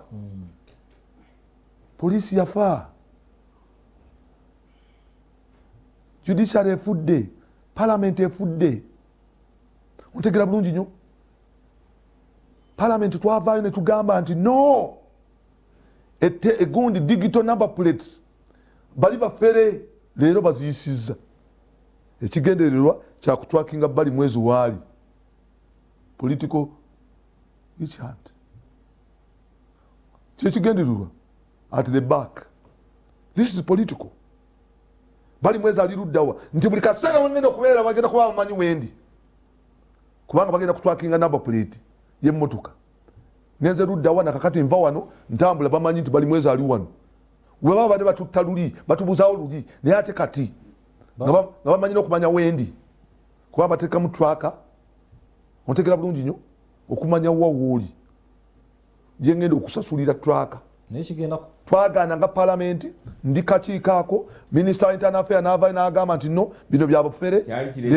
poliisi yafa judiciary efudde parliament efudde ontegera bulungi nnyo parliament twavaayo ne tugamba nti no egundi digital number plates bali bafere leero baziyisizza ekigendererwa kyakutwakinga bali mwezi waali political witch hunt kyekigendererwa at the back this is political bali mwezi ali luddawa nti buli kaseera wengenda okubeera bagenda kuba bamanyi wendi kubanga bagenda kutwakinga number plate y'emmotoka nenze luddawa nakakati nva wano ntambula bamanyi nti bali mwezi ali wano we baba bade batutta luli batubuzawo luli naye ate kati nga bamanyi n'okumanya wendi kuba bateeka mu twaka ontegera bulungi nnyo okumanya wawooli gyengenda okusasulira twaka twagaana nga palamenti ndi kakiikaako minisita wa internal affair n'avaayo n'agamba nti no bino bya bufere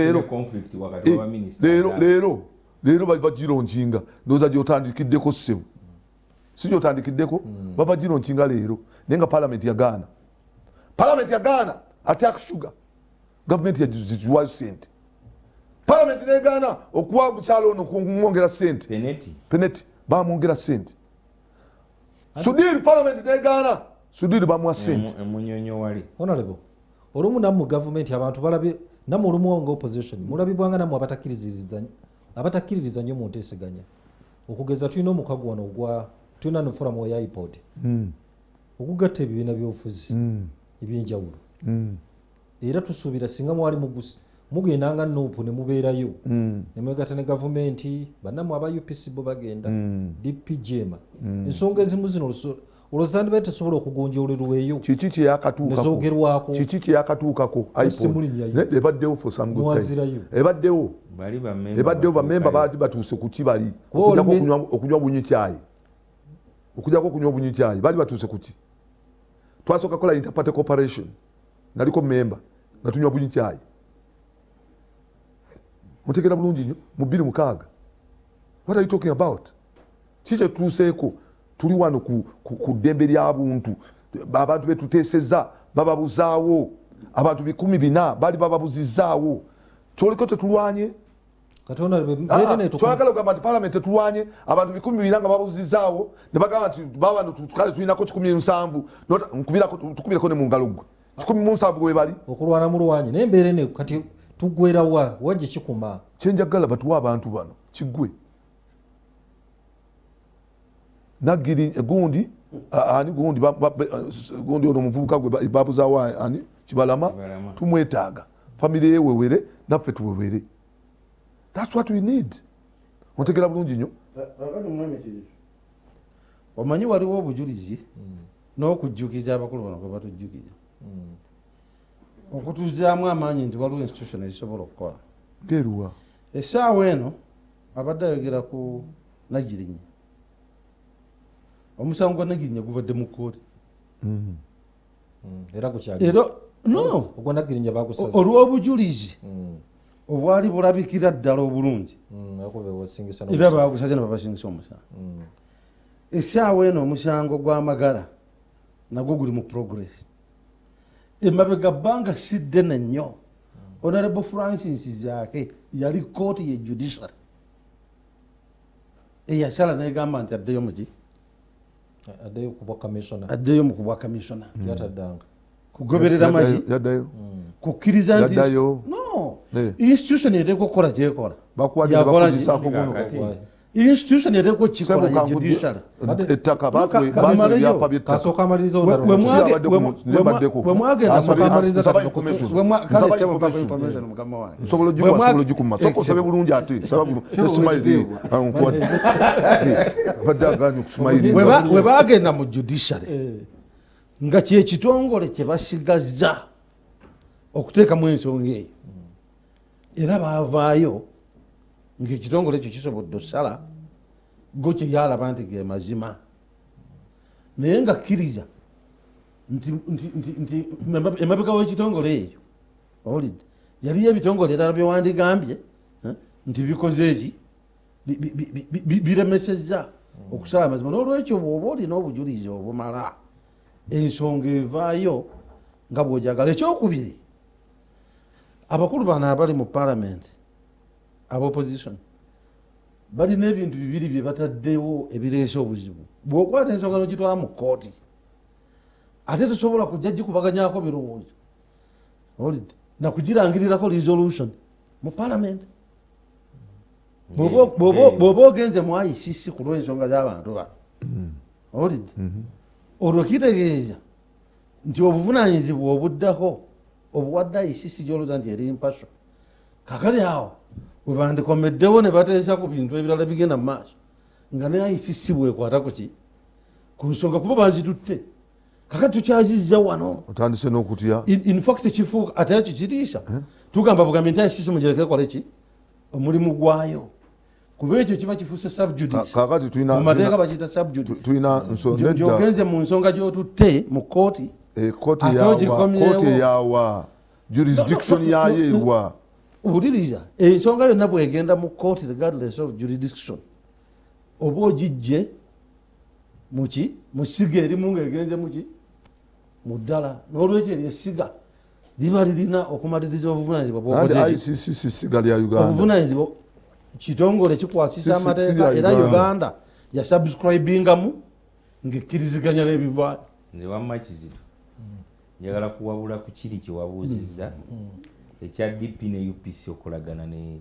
leero leero bava gironkinga ndowooza gyotandikiddeko ssebo si gyotandikiddeko bava gironkinga leero naye nga palamenti yagaana palamenti yagaana attack sugar gavumenti yaziwayo sente palamenti negaana okuwa mukyalo ono kumwongera sente peneti bamwongera sente sudiri palamenti negaana sudiri bamuwa sente honorable olumu namu gavumenti abantu balabye namu olumu nga opposition mulabibwanga namu abatakkiririza nnyo mu nteeseganya okugeza tulina omukago wano ogwa tulina no forum ya ipod okugatta ebibiina byobufuzi ebyenjawulo era tusuubira singa mwali mugusi mugendanga nupu ne mubeerayo ne mwegatta ne gavumenti bannamu aba U P C bo bagenda D P G M ensonga ezimu zino olwozandi bete sobola okugonjolerweyo kiki kyeyakatuukako nezogerwako kiki kyeyakatuukako ebaddewo for some good time ebaddewo ebaddewo bamemba baali batuuse ku kibali okunywa bunyi kyayi okujjako okunywa bunyi kyayi baali batuuse ku ki twasooka kola interparty cooperation naliko memba nga tunywa bunyi kyayi mutegera bulungi nnyo mu bbiri mukaaga what are you talking about kikye tutuuseeko tuli wano ku ddembe ly'abuntu abantu betuteesezza bababuzaawo abantu bikumi bina baali bababuzizaawo kyoliko tetulwanye twagala ogamba nti palamenti tetulwanye abantu bikumi bina nga babuzizaawo ne bagamba nti babano tukale tulinako kikumi nsanvu tukubireko ne mu ngalo gwe kikumi mu nsanvu gwe bali okulwana mulwanyi naye embeera ene kati tugwerawa wajje kikuma kyenjagala batuwa abantu bano kiggwe nagiri gundi ani gundi gundi ono muvubuka gwe babuzaawo ani Kibalama tumwetaaga family ye wewere naffe tuwewere that's what we need ontegera bulungi nnyo omanyi waliwo obujulizi n'okujjukiza abakulu bano kwe batujjukiza okutuzaamu amaanyi nti waliwo institution ezisobola okukola ngeruwa essaawa eno abadde ayogera ku Nagirinya omusango gwa Nagirinya gubadde mu kkooti era gukyali era no ogwa Nagirinya bagusaza olw'obujulizi obwali bulabikira ddala obulungi era bagusaze ne babasingisa omusango essaawa eno omusango gw'amagala nagwo guli mu progress emabega bbanga siddene nnyo Honorable Francis Zaake yali kkooti ye judiciary eyasala negamba nti addeyo muki addeyo kubwa commissioner addeyo mu kubwa commissioner yataddanga kugoberera maji yaddayo kukkiriza nti no institution ereko okukola kyekola bakuwagisaako guno institution ereko kikola ye judiciary ettaka basi ebyapa by'ettaka kasooka amaliriza nsobola ogikuwa ogikuma soka osabe bulungi ate sumairi badde aganye okusumayiriza we bagenda mu judiciary nga kyekitongole kye basigaza okuteekamu ensonga eyo era baavaayo ng'ekitongole ekyo kisobodde osala go kye yalaba nti ge mazima naye nga kkiriza nti emabega w'ekitongole eyo owulidde yaliyo ebitongole erala byewandigambye nti bikoze eki biremesezza okusala amazima n'olwekyo bw'oba olina obujulizi obumala ensonga evaayo nga bw'ojagala ekyokubiri abakulu bano abali mu palamenti abopposition balina ebintu bibiri bye bataddewo ebireese obuzibu bw'okwata ensonga nogitwala mu kkooti ate tosobola kujja gikubaganyako birowoozo olidde nakugirangirirako resolution mu palamenti bw'oba ogenze mu I C C ku lw'ensonga z'abantu bano olidde olwo kitegeeza nti obuvunaanyizibwa obuddako obuwadde I C C gyolooza nti eri mpaso kakali awo bwe bandikomeddewo ne bateesa ku bintu ebirala bigenda mu maaso nga ne I C C bwekwata ku ki ku nsonga kuba bazitutte kakati tukyazizza wano otandise n'okutya in fact kifuuka ate ekyo kiriisa tugamba bugambye I C C mugirekere kole ki omulimu gwayo kuba ekyo kiba kifuuse subjudice mu mateeka bakiyita subjudice gyogenze mu nsonga gy'otutte mu kooti kooti eyawa jurisdiction yayo erwa owuliriza ensonga yonna bwegenda mu kooti regardless of jurisdiction oba ogijje muki musiga erimu ngaegenze muki mu ddala n'olwekyo eryo essiga liba lirina okumaliriza obuvunanyizibwa bwobuvunanyizibwa kitongole kikwasisa amateeka era Uganda yasubscribingamu ng'ekkiriziganya n'ebivaayo. Nze wamma Kizito njagala kuwabula ku kiri kyewabuuzizza ekya D P ne U P C okolagana ne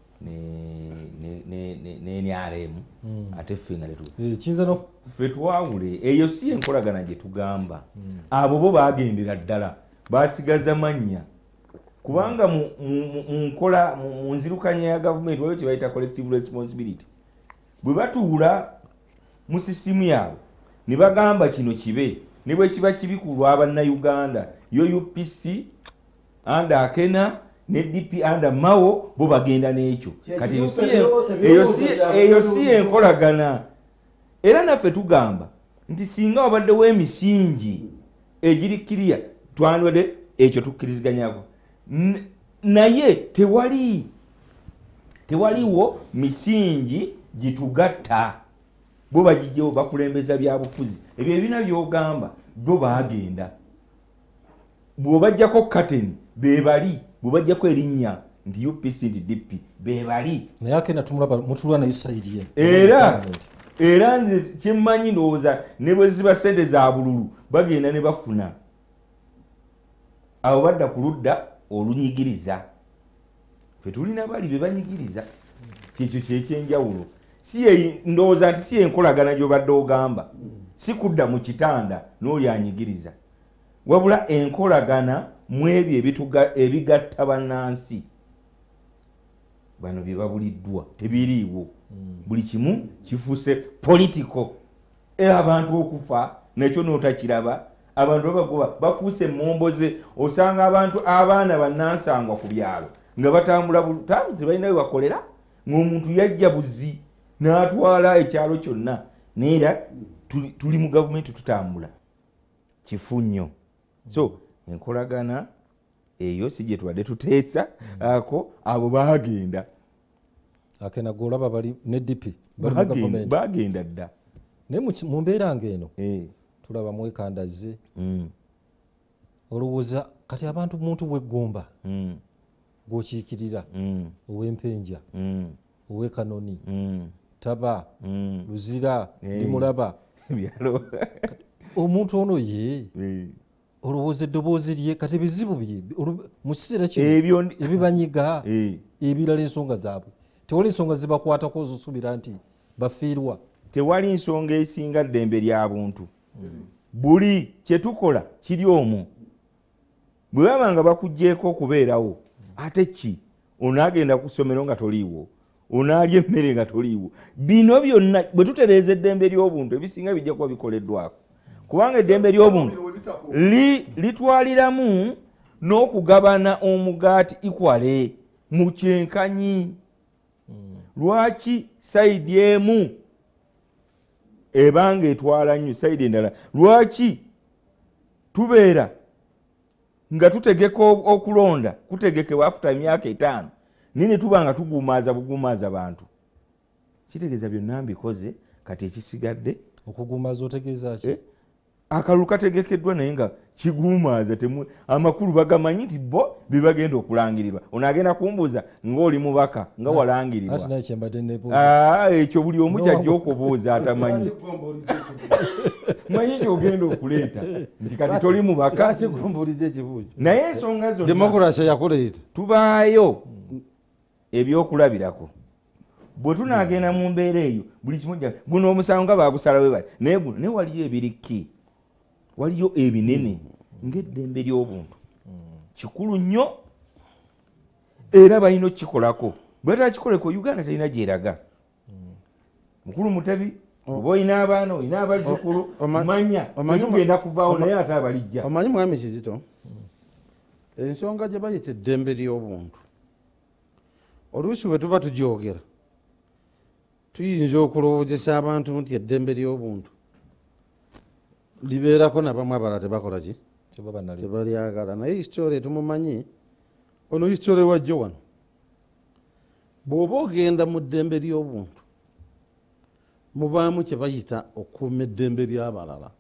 ne N R M ate ffe nga tetu ffe twawule eyo si enkolagana gye tugamba abo bo bagendera ddala basigaza mannya kubanga mu nkola mu nzirukanya ya gavumenti waliwo kye bayita collective responsibility bwe batuula mu sisitimu yaabwe ne bagamba kino kibe ne bwe kiba kibi ku lw'abannayuganda yo U P C anda akena ne D P anda mawo bo bagenda n'ekyo kati eyo si enkolagana era naffe tugamba nti singa wabaddewo emisingi egirikkiriya twandwadde ekyo tukkiriziganyako naye tewali tewaliwo misingi gitugatta bo bagijjewo bakulembeza byabufuzi ebyo ebina byogamba bo bagenda bw'obajjako kateni bebali bw'obajjako erinnya nti U P C nti D P bebali naye akena mutulwa naye sayiri ye era era nze kyemmanyi ndowooza ne bwe ziba sente za bululu bagenda ne bafuna abo badda ku ludda olunyigiriza ffe tulina bali be banyigiriza kyekyo kyekyenjawulo si ndowooza nti si enkolagana gy'obadde ogamba si kudda mu kitanda n'oli anyigiriza wabula enkolagana mu ebyo ebigatta bannansi bano bye babuliddwa tebiriiwo buli kimu kifuuse politiko abantu okufa nekyo n'otakiraba abantu babagoba bafuuse momboze osanga abantu abaana bannansangwa ku byalo nga batambula butambuzi balina we bakolera ng'omuntu yajja buzi n'atwala ekyalo kyonna neera tuli mu gavumenti tutambula kifu nnyo so enkolagana eyo si gye tubadde tuteesa ako abo bagenda akena golaba bali ne D P bagenda dda naye mu mbeera ng'eno tulaba mwekandazze olowooza kati abantu muntu bweggomba gwokiikirira ow'empenja ow'ekanoni taba luzira limulaba omuntu ono ye olowooza eddoboozi lye kati bizibu bye mu kiseera kino ebibanyiga ebirala ensonga zaabwe tewali ensonga zibakwatako zosuubira nti bafiirwa tewali nsonga esinga ddembe lya buntu buli kyetukola kiri omwo bwe baba nga bakugjeeko okubeerawo ate ki onaagenda ku ssomero nga toliiwo onaalya emmere nga toliiwo bino byonna bwe tutereeza eddembe ly'obuntu ebisinga bijja kuba bikoleddwako kubanga eddembe ly'obuntu litwaliramu n'okugabana omugaati ikwale mu kyenkanyi lwaki sayidi emu ebanga etwala nnyo sayidi endala lwaki tubeera nga tutegeka okulonda kutegekebwa afuta emyaka etaano nini tuba nga tugumaaza bugumaaza bantu kitegeeza byonna mbikoze kati ekisigadde okugumaaza otegeeza ki akalulu kategekeddwa naye nga kigumaaza amakulu bagamanyi nti bo bibagenda okulangirirwa onaagenda kumbuuza ngaoli mubaka nga walangirirwa ekyo buli omu kyajja okubuuza atamanyi manyi kyogenda okuleeta nti kati toli mubaka naye ensonga zonna tubaayo ebyokulabirako bwe tunaagenda mu mbeera eyo buli kimu guno omusango nga bagusalawe bali naye guno naye waliyo ebiriki waliyo ebinene ng'eddembe ly'obuntu kikulu nnyo era balina okukikolako bwe batakikoleko Uganda talina gyeraga. Mukulu Mutebi oba olina abaana olina abazzukulu manya tugenda kuvaawo naye ate abalijja. Omanyi mwami Kizito ensonga gye bayita eddembe ly'obuntu oluusi bwe tuba tugyogera tuyinza okulowoozesa abantu nti eddembe ly'obuntu libeerako nabamwe abalala tebakola ki tebalyagala naye hisitole tumumanyi ono hisitole wajjo wano bw'oba ogenda mu ddembe ly'obuntu mubaamu kye bayita okuuma eddembe ly'abalala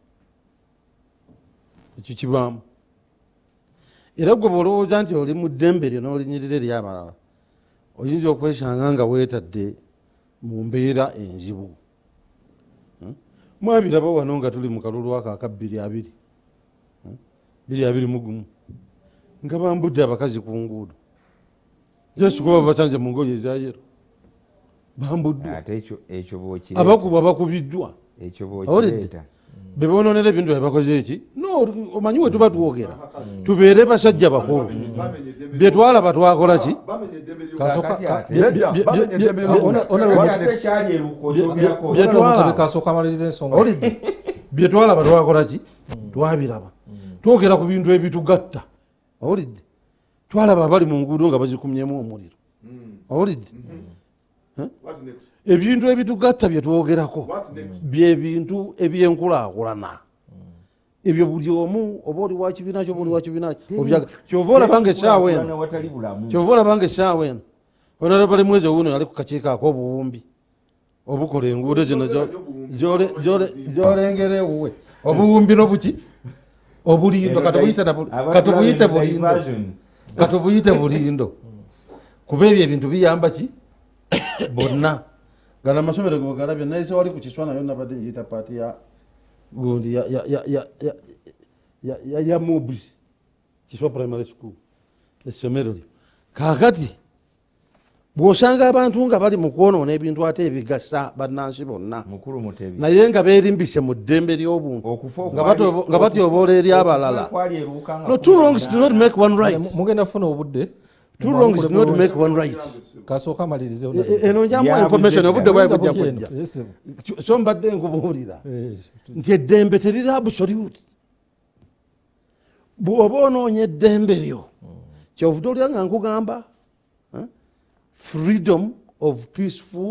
ekyo kibaamu era gwe bw'olowooza nti oli mu ddembe lyo n'olinyirira ery'abalala oyinza okwesanga nga weetadde mu mbeera enzibu. Mwabiraba wano nga tuli mu kalulu aka bbiri abiri bbiri abiri mu gumu nga bambudde abakazi ku nguudo Yesu kuba batanze mu ngoye eza yero bambuddwa abakuba bakubiddwa be boononera ebintu byebakoze eki no omanyi we tuba twogera tubeere basajja bakulu bye twalaba twakola ki bye twalaba twakola ki twabiraba twogera ku bintu ebitugatta owulidde twalaba abali mu nguudo nga bazikumyemu omuliro owulidde ebintu ebitugatta bye twogerako bye bintu ebyenkulaakulana ebyo buli omu oba oli wa kibiina kyo oba oli wa kibiina kyo kyova olabanga essaawa eno kyova olabanga essaawa eno onalabale mwezi owuno yali ku kakiiko ak'obuwumbi obukola enguudo zino gyolengera ewuwe obuwumbi nobuki obulindo katubuyite bulindo katubuyite bulindo kuba ebyo ebintu biyamba ki bonna gana amasomero gogalabye nayise wali ku kiswa nayo nabadde njiyita paati ya gundi ya mubri kiswa primary school essomero lyo kaakati bw'osanga abantu nga bali mu kwonoona ebintu ate ebigasa bannansi bonna naye nga beerimbise mu ddembe ly'obuntu nga batyoboola eri abalala no two wrongs do not make one right mugenda funa obudde two wrongs do not make one right kasooka amalirize eno njamu information obudde bwaye bujja kujja so mbadde nkubuulira nti eddembe teriri absolute bw'oba onoonya eddembe lyo kyovuta olya nga nkugamba freedom of peaceful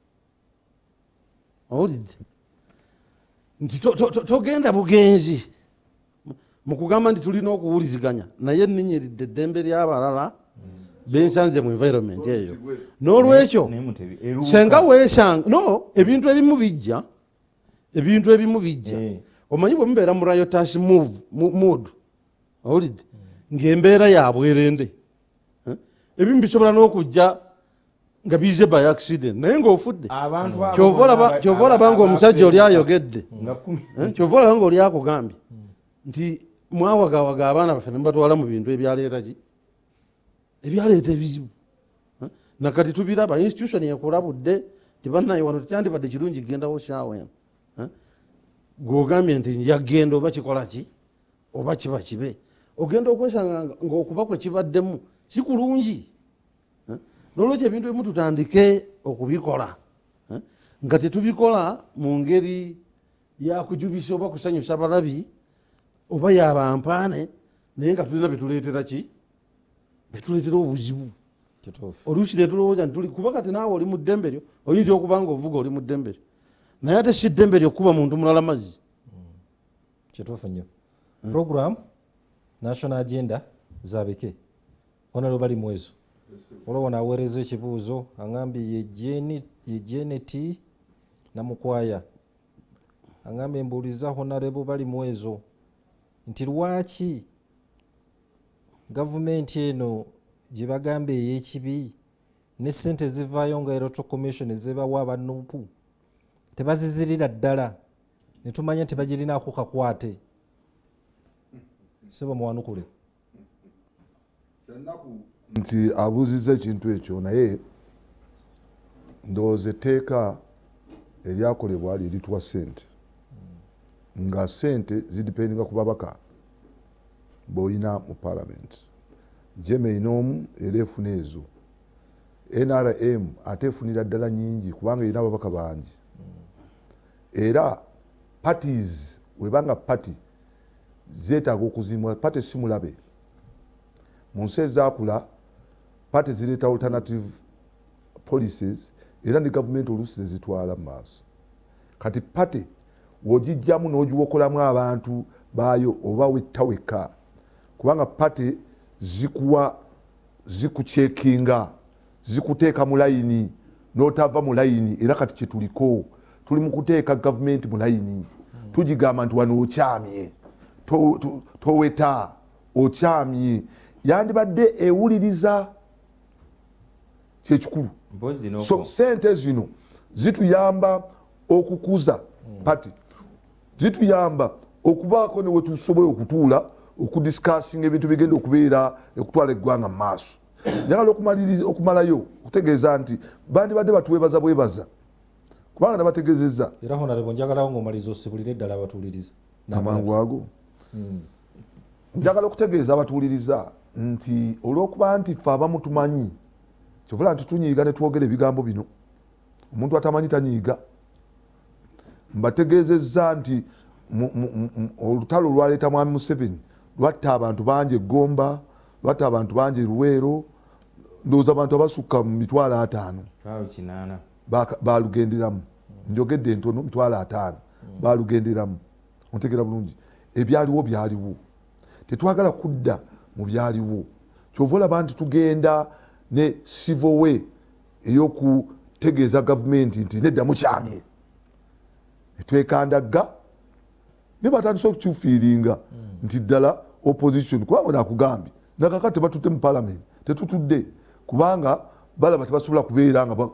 owulidde nti togenda bugenzi mu kugamba nti tulina okuwuliziganya naye ninyiridde eddembe ly'abalala bensanze mu environment eyo n'olwekyo senga weesanga no ebintu ebimu bijja ebintu ebimu bijja omanyi bwe mubeera mu riotous mood owulidde ng'embeera yabwerende ebimu bisobola n'okujja nga bize by accident naye ng'ofudde kyova olaba ng'omusajja oli ayogedde kyova olaba nga oli akugambye nti mwawagawaga abaana baffe ne mubatwala mu bintu ebyaleeta ki ebyaleeta ebizibu nakati tubiraba institution yekulabudde tibanaye wano tekyandibadde kirungi gendawo saawa eno gwogambye nti njagenda oba kikola ki oba kiba kibe ogenda okwesanga ng'okuba kwe kibaddemu si kulungi n'olwekyo ebintu ebimu tutandike okubikola nga tetubikola mu ngeri yakujubisa oba kusanyusa balabi oba yabampaane naye nga tulina betuleetera ki betuleetera obuzibu oluusi netulowooza nti tuli kuba kati naawe oli mu ddembe lyo oyinza okuba nga ovuga oli mu ddembe lyo naye ate si ddembe lyo kuba muntu mulala mazzi kituufu nnyo program national agenda zabike onalo bali mwezo olwo naaweereza ekibuuzo aŋambye ye jeneti namukwaya aŋambye mbuuliza honarebo bali mwezo nti lwaki gavumenti eno gye bagamba ey'ekibi ne ssente zivaayo nga electoral commission zebawa abanupu tebazizirira ddala ne tumanya nti bagirinaako kakwate seba muwanukule nti abuuzizza ekintu ekyo naye ndowooza etteeka eryakolebwa lyeritwa ssente nga ssente zidipendinga ku babaka b'olina mu parliament jeme inomu era efuna ezo N R M ate efunira ddala nyingi kubanga erina ababaka bangi era parties webanga party zeetaaga okuzimwa party simulabe mu nsi ezaakula party zireeta alternative policies era ne gavumenti oluusi zezitwala mu maaso kati party wogijjamu n'ogiwokolamu abantu baayo oba wetta wekka kubanga party zikuwa zikucekinga zikuteeka mu layini n'otava mu layini era kati kyetuliko tuli mu kuteeka gavumenti mu layini tugigamba nti wano okyamye toweta okyamye yandibadde ewuliriza kyekikulu so sente zino zituyamba okukuza pati zituyamba okubaako ne wetusobola okutuula okudiscassinga ebintu bigenda okubeera okutwala eggwanga mu maaso njagala okumalayo okutegeeza nti bandibadde batuwebaza bwebaza kubanga nabategezezza era honalebo njagalawo ng'omaliza osibulire eddala abatuuliriza amangu ago njagala okutegeeza abatuuliriza nti olw'okuba nti ffe abamu tumanyi kyovula nti tunyiiga ne twogera ebigambo bino omuntu atamanyi tanyiiga mbategeezezza nti olutalo olwaleeta mwami Museveni lwatta abantu bangi eggomba lwatta abantu bangi Luweero ndowooza abantu abasukka mu mitwalo ataano balugenderamu njogedde entono mitwalo ataano balugenderamu ontegera bulungi ebyaliwo byaliwo tetwagala kudda mu byaliwo kyova olaba nti tugenda ne civil way ey'okutegeeza gavumenti nti nedda mukyamye netwekandagga ne batandisa okukyufiiringa nti ddala opposition kubanga nakugambye nakakati tebatudde mu parliament tetutudde kubanga balaba tebasobola kubeera nga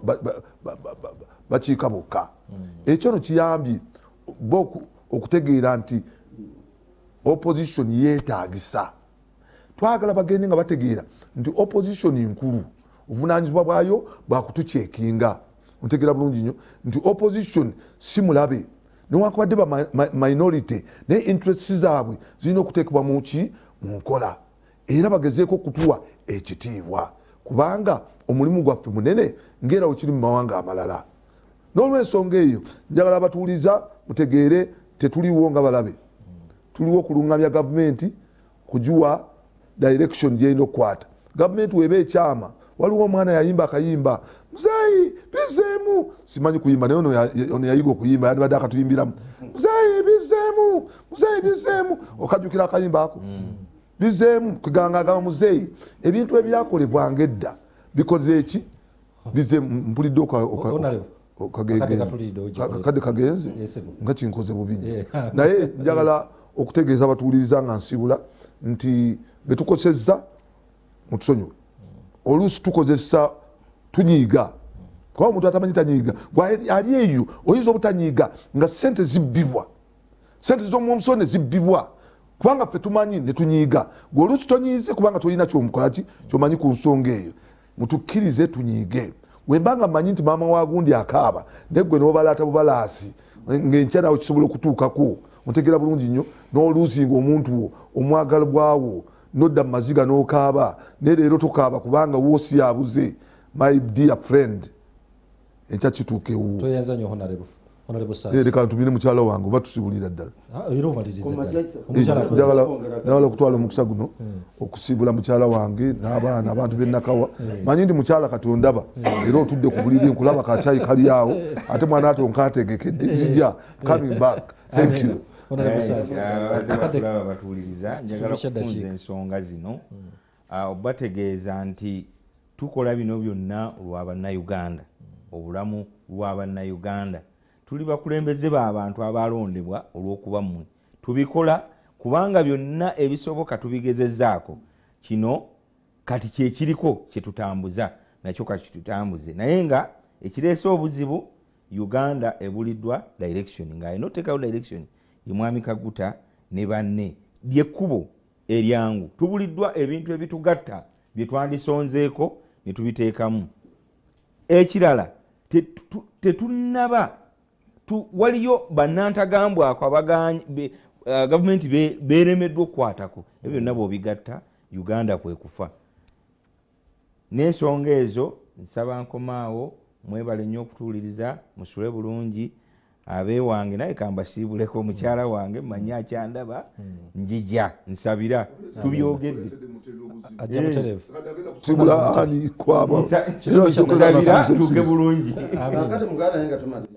bakiika bokka ekyo no kiyambye okutegeera nti opposition yeetaagisa twagala bagende nga bategeera nti opposition nkulu obuvunaanyizibwa bwayo bwakutucekinga ontegeera bulungi nnyo nti opposition si mulabe newankubadde ba minority naye interest zaabwe zirina okuteekebwa muki mu nkola era bagezeeko okutuwa ekitiibwa kubanga omulimu gwaffe munene ngera wekiri mu mawanga amalala n'olwensonga eyo njagala abatuuliza mutegeere tetuliwo nga balabe tuliwo okulungamya gavumenti kugiwa direction gyerina okukwata gavumenti weba ekyama waliwo omwana yayimba akayimba muzeeyi bizeemu simanyi kuyimba naye ono yayiga okuyimba yandibadde akatuyimbiramu muzeeyi bizeemu muzeeyi bizeemu okajjukira akayimba ako bizeemu kugangagamba muzeeyi ebintu ebyakolebwanga edda bikoze eki bizeemu mpulidde kadde kagenze nga kinkoze bubi naye njagala okutegeeza abatuuliriza nga nsibula nti betukosezza mutusonyiwe oluusi tukozesa tunyiiga kuba omuntu atamanyi tanyiiga ali eyo oyinza obutanyiiga nga sente zibbibwa sente z'omumusone zibbibwa kubanga ffe tumanyi netunyiiga gwe oluusi tonyiize kubanga tolina kyomukolaki kyomanyi ku nsonga eyo mutukkirize tunyiige wembanga mmanyi nti maama wagundi akaaba neggwe n'obalaata bubalaasi ng'enkya nawe kisobola okutuukako otegeera bulungi nnyo n'oluusi ng'omuntu omwagala bwawo nodda mu maziga n'okaaba naye leero tokaaba kubanga woosi yabuze my dear friend enkya kituukewo toyenza nnyo honalebo leka ntumire mukyala wange oba tusibulira ddala njagala okutwala omukisa guno okusiibula mukyala wange n'abaana abantu b'enakawa manyi ndi mukyala katondaba era otudde ku buliri nkulaba kakyayi kali awo ate mwana ate onkategekedde zijja coming back thank you batuuliriza njagala kufunza ensonga zino obategeeza nti tukola bino byonna olw'abannayuganda obulamu lw'abannayuganda tuli bakulembeze b'abantu abalondebwa olw'okuba mmwe tubikola kubanga byonna ebisoboka tubigezezzaako kino kati kyekiriko kyetutambuza nakyo kakitutambuze naye nga ekireese obuzibu Uganda ebuliddwa direction ng'alina oteekawo direction ye mwami Kaguta ne banne lyekkubo eryangu tubuliddwa ebintu ebitugatta bye twandisonzeeko ne tubiteekamu ekirala tetunnaba waliyo bannantagambwako abaganyi gavumenti beeremeddwa okukwatako ebyo byonna bw'obigatta Uganda kwe kufa n'ensonga ezo nsaba nkomaawo mwebale nnyo okutuuliriza musule bulungi abeewange naye kambasiibuleko mukyala wange manyi akyandaba njija nsabira tubyogedde ajja muterevu sibula ani kwaba nsabira tuge bulungi kakati muganda naye nga tumalire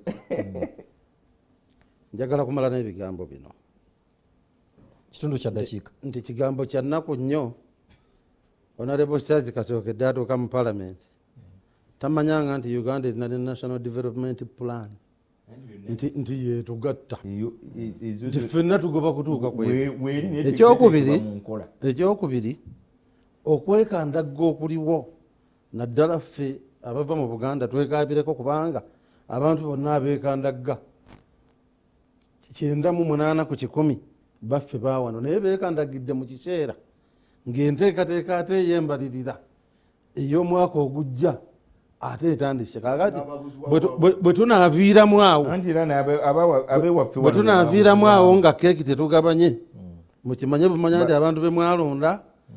njagala kumala n'ebigambo bino kitundu kya dakiika nti kigambo kya nnaku nnyo honorable charge kasookedde atuuka mu palamenti tamanyanga nti uganda erina ne national development plan nti nti yetugatta nti ffenna tugoba kutuuka ekyokubiri ekyokubiri okwekandagga okuliwo naddala ffe abava mu buganda twekabireko kubanga abantu bonna abeekandagga kyenda mu munaana ku kikumi baffe baawano naye beekandagidde mu kiseera ng'enteekateeka ate eyembalirira ey'omwaka ogujja ate etandise kakati bwe tunaaviiramu awo bwe tunaaviiramu awo nga keeki tetugabanye mukimanye bumanya nti abantu bemwalonda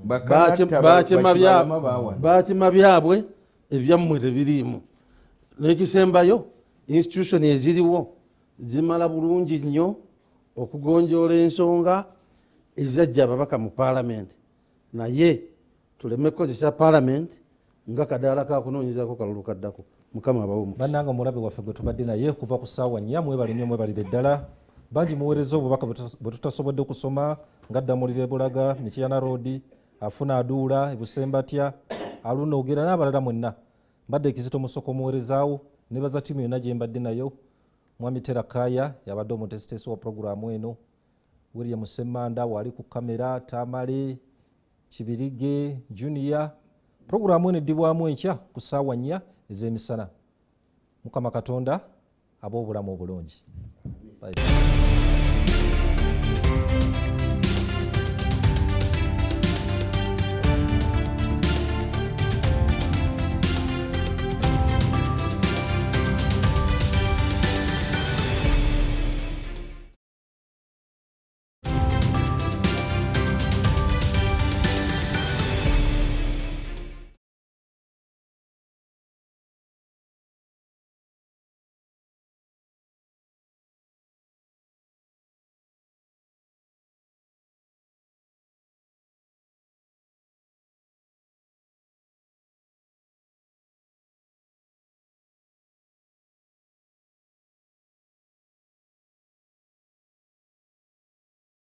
bakima byabwe ebyammwe tebiriimu n'ekisembayo institution eziriwo zimala bulungi nnyo okugonjoola ensonga ezajja ababaka mu paalamenti naye tuleme kukozesa paalamenti nga kadaala kakunoonyezako kalulu kaddako mukama abawo bannanga omulabe waffe gwe tubadde naye kuva ku ssaawa nnya mwebali nnyo mwebalire ddala bangi muweereza obubaka bwe tutasobodde kusoma nga ddamulire bulaga mityana road afuna aduula ebusembatya aluna ogera n'abalala mwenna mbadde ekizito musoko omuweerezaawo nebaza ttiimu yonna gye mbadde nayo mwami terakaya yabadde omutesitesi wa puroguramu eno william semmanda wali ku kamera tamale kibirige junior puroguramu eno eddibwamu enkya ku ssaawa nnya ez'emisana mukama katonda ab'obulamu obulungi. Bye.